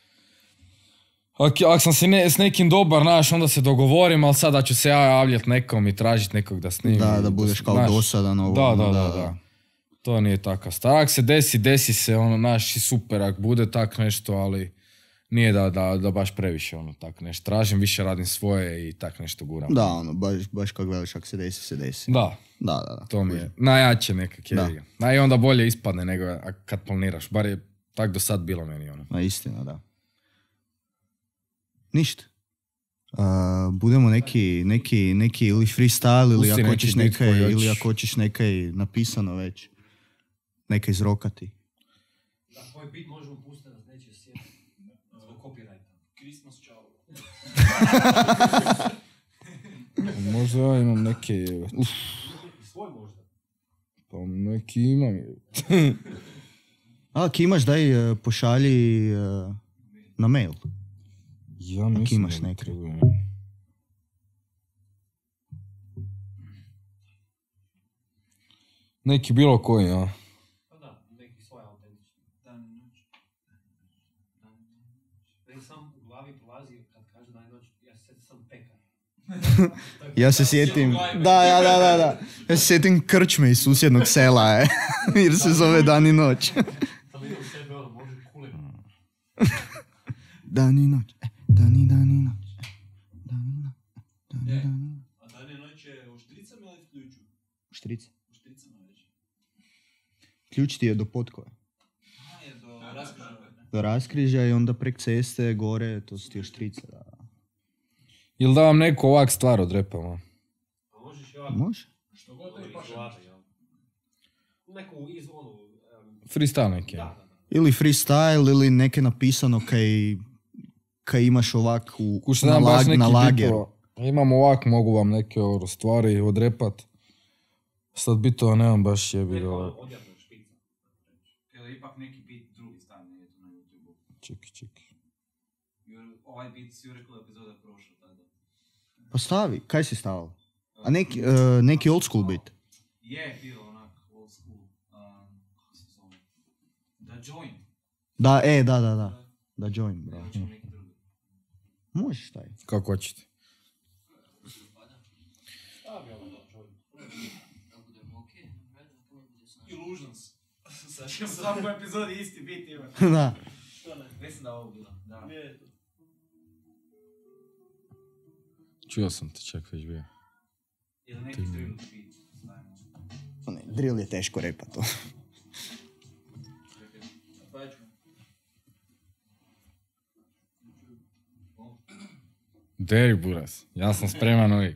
ako ak sam si ne, s nekim dobar, znaš, onda se dogovorim, ali sad da ću se ja javljati nekom i tražiti nekog da snimim. Da, da budeš kao znaš, dosadan ovo. Da, da, ono, da, da. To nije takav stvar. Ako se desi, desi se, ono, naš i super, ako bude tak nešto, ali nije da, da, da baš previše, ono, tak nešto. Tražim, više radim svoje i tak nešto guram. Da, ono, baš, baš kako veliš, ako se desi, se desi. Da, Da, da, da. to mi je najjače nekak Da. je. Da. I onda bolje ispadne nego ak- kad planiraš. Bar je tak do sad bilo meni, ono. Na istina, da. Ništa. Uh, budemo neki, neki, neki ili freestyle ili Pusti ako neki hoćeš beat nekaj, koji ili hoćeš. ako hoćeš nekaj napisano već. Nekaj izrokati. Da, koji bit možemo pustiti da nas neće sjetiti zbog copyrighta. Christmas ciao. Možda ja imam neke... Uf, Svoj možda. pa neki imam. A, ako imaš, daj uh, pošalji uh, na mail. Ja mislim imaš da mi neke. treba. Neki bilo koji, ja. Pa da, neki svoj autentični. Dan i noć. Dan i noć. Meni sam u glavi prolazi kad kaže dan i noć, ja se sjetim sam pekar. Ja se sjetim, da, ja, da, da, da. Ja se sjetim krčme iz susjednog sela, je. Jer se zove Dan i noć. Sam vidio u sebe ono, može kulim. Dan i noć, e, dan i dan i noć. e, Dan i noć, e, dan i dan i noć. A dan i noć je u štricama ili v ključu? Štrica. U štricama već. Ključ ti je do potkove. A, je do raskriža. Do raskrižja i onda prek ceste gore, to su ti još štrice, da. Ili da vam neko ovak stvar odrepamo? A možeš i ovako, Može? što god tebi paše. Neku iz onu... em, Freestyle neki. Da, da, da. Ili freestyle, ili neke napisano kaj, kaj imaš ovak u, Kušta na, nam baš lag, neki na lager. bitova. Imam ovak, mogu vam neke oro stvari odrepat. Sad bitova nemam baš jebi ga ovak. Jer ipak neki bit drugi stavljen je tu na YouTube-u. Čeki, čeki. Jer ovaj bit si ju rekao epizoda prošla tada. Pa stavi, kaj si stavio? A neki, uh, neki old school bit? Je bio onak old school. Um, kako se zove? Da Join. Da, e, da, da, da. Da join, bravo. Hoćemo neki drugi. Možeš taj. Kako hoćete. Illusions. Sa svakom epizodi isti bit ima. Da. Mislim da ovo bilo, da. Čuo sam te, čak već bio. Ili neki drill beat. Ne, drill je teško repa to. Deri buras, ja sam spreman uvijek.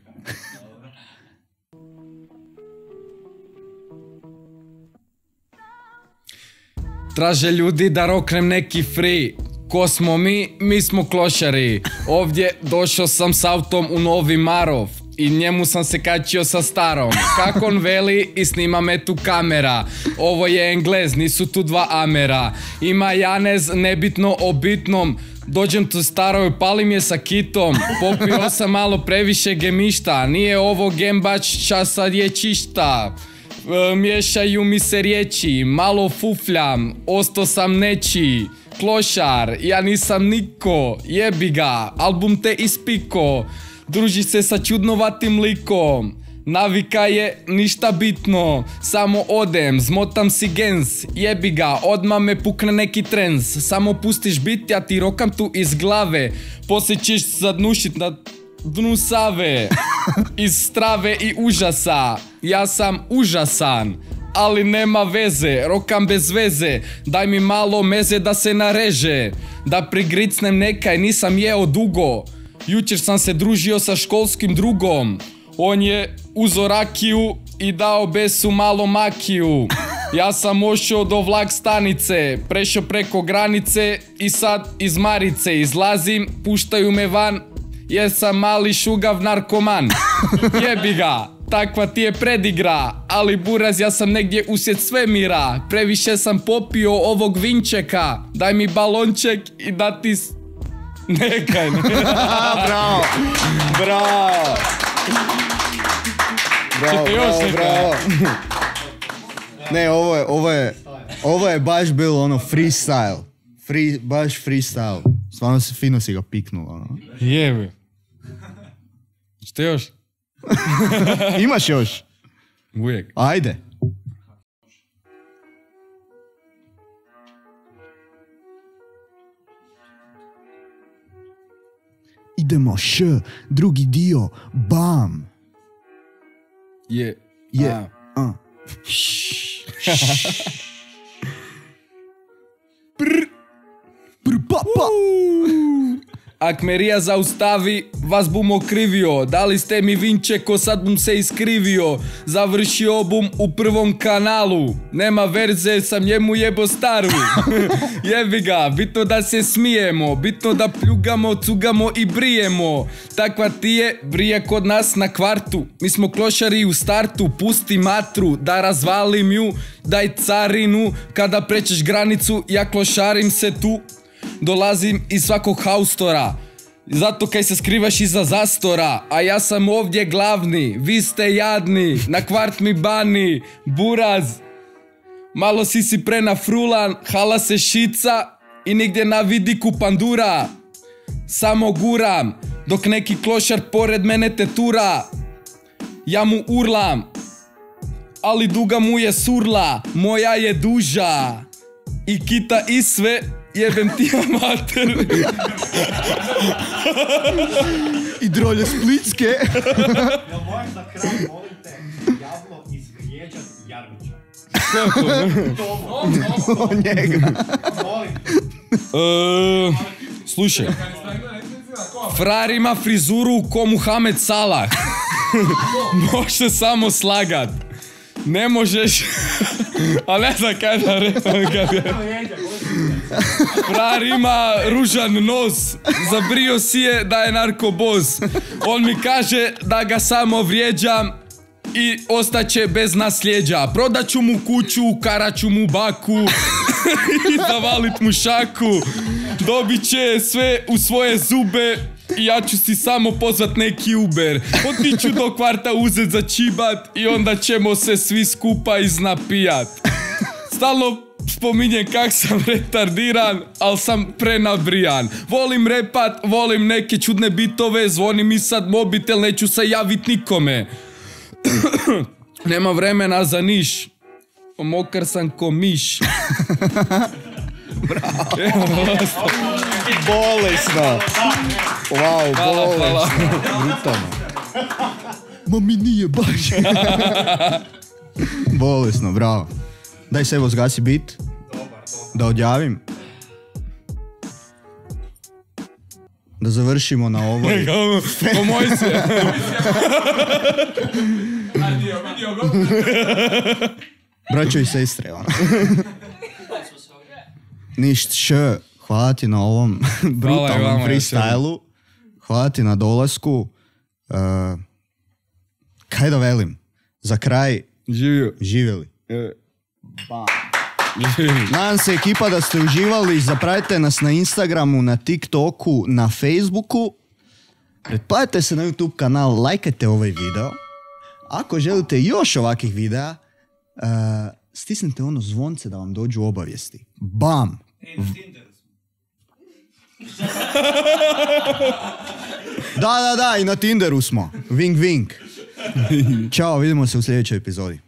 Traže ljudi da roknem neki free. Ko smo mi? Mi smo klošari. Ovdje došao sam s autom u Novi Marov i njemu sam se kačio sa starom. Kako on veli i snima me tu kamera. Ovo je Englez, nisu tu dva Amera. Ima Janez, nebitno o bitnom. Dođem tu staroj, palim je sa kitom. Popio sam malo previše gemišta. Nije ovo gembač, čas sad je čišta. E, miješaju mi se riječi, malo fufljam, osto sam nečiji. Klošar, ja nisam niko, jebi ga, album te ispiko. Druži se sa čudnovatim likom. Navika je ništa bitno, samo odem, zmotam si gens, jebi ga, odmah me pukne neki trends. Samo pustiš bit, ja ti rokam tu iz glave, poslije ćeš zadnušit na dnu Save. Iz strave i užasa, ja sam užasan, ali nema veze, rokam bez veze. Daj mi malo meze da se nareže, da prigricnem nekaj, nisam jeo dugo. Jučer sam se družio sa školskim drugom. On je uzo rakiju i dao besu malo makiju. Ja sam ošao do vlak stanice, prešao preko granice i sad iz Marice izlazim, puštaju me van jer sam mali šugav narkoman. Jebi ga, takva ti je predigra, ali buraz ja sam negdje usjed svemira. Previše sam popio ovog vinčeka, daj mi balonček i da ti s... nekaj. Bravo, bravo. Bravo, bravo, bravo. Ne, ovo je, ovo je, ovo je baš bilo ono freestyle. Free, baš freestyle. Stvarno se fino si ga piknuo, ono. Jebe. Što još? Imaš još? Uvijek. Ajde. Idemo š, drugi dio, bam. Je. Je. A. A. Prr. Prr, pa, pa. Ak me Rija zaustavi, vas bum okrivio. Dali ste mi vinčeko, sad bum se iskrivio. Završio bum u prvom kanalu. Nema verze, sam njemu jebo staru. Jebi ga, bitno da se smijemo, bitno da pljugamo, cugamo i brijemo. Takva ti je brija kod nas na kvartu. Mi smo klošari u startu, pusti matru, da razvalim ju, daj carinu. Kada prećeš granicu, ja klošarim se tu. Dolazim iz svakog haustora, zato kaj se skrivaš iza zastora. A ja sam ovdje glavni, vi ste jadni, na kvart mi bani, buraz. Malo si si prenafrulan, hala se šica i nigdje na vidiku pandura. Samo guram, dok neki klošar pored mene tetura. Ja mu urlam, ali duga mu je surla, moja je duža. I kita i sve, jebem ti amater. I drolje splitske. Jel mojem za kraj, molim te, javno izvrijeđat Jarmića? Ko je to? Tomo. Njega. Molim te. E, slušaj. Frar ima frizuru ko Muhamed Salah. Može samo slagat. Ne možeš... Ali ne znam kaj da rekam. Frar ima ružan nos, zabrio si je da je narkoboz. On mi kaže da ga samo vrijeđam i ostaće bez nasljeđa. Prodaću mu kuću, karaću mu baku i zavalit mu šaku. Dobit će sve u svoje zube i ja ću si samo pozvat neki Uber. Otiću do kvarta uzet za čibat i onda ćemo se svi skupa iznapijat. Stalno spominjem kak sam retardiran, al sam prenabrijan. Volim repat, volim neke čudne bitove, zvoni mi sad mobitel, neću se javit nikome. Nema vremena za niš, mokar sam ko miš. Bravo. Bolesno. Wow, Hvala, bolesno. hvala. Brutalno. Ma mi nije baš. Bolesno, bravo. Daj se evo zgasi bit. Da odjavim. Da završimo na ovoj. Po moj se. Braćo i sestre, ono. Ništ, š, hvala ti na ovom brutalnom freestylu. Hvala ti na dolasku. Uh, kaj da velim? Za kraj, živio. Živjeli. Bam. Nadam se ekipa da ste uživali. Zapratite nas na Instagramu, na TikToku, na Facebooku. Pretplatite se na YouTube kanal, lajkajte ovaj video. Ako želite još ovakvih videa, uh, stisnite ono zvonce da vam dođu obavijesti. Bam! Da, da, da, i na Tinderu smo. Vink, vink. Ćao, vidimo se u sljedećoj epizodi.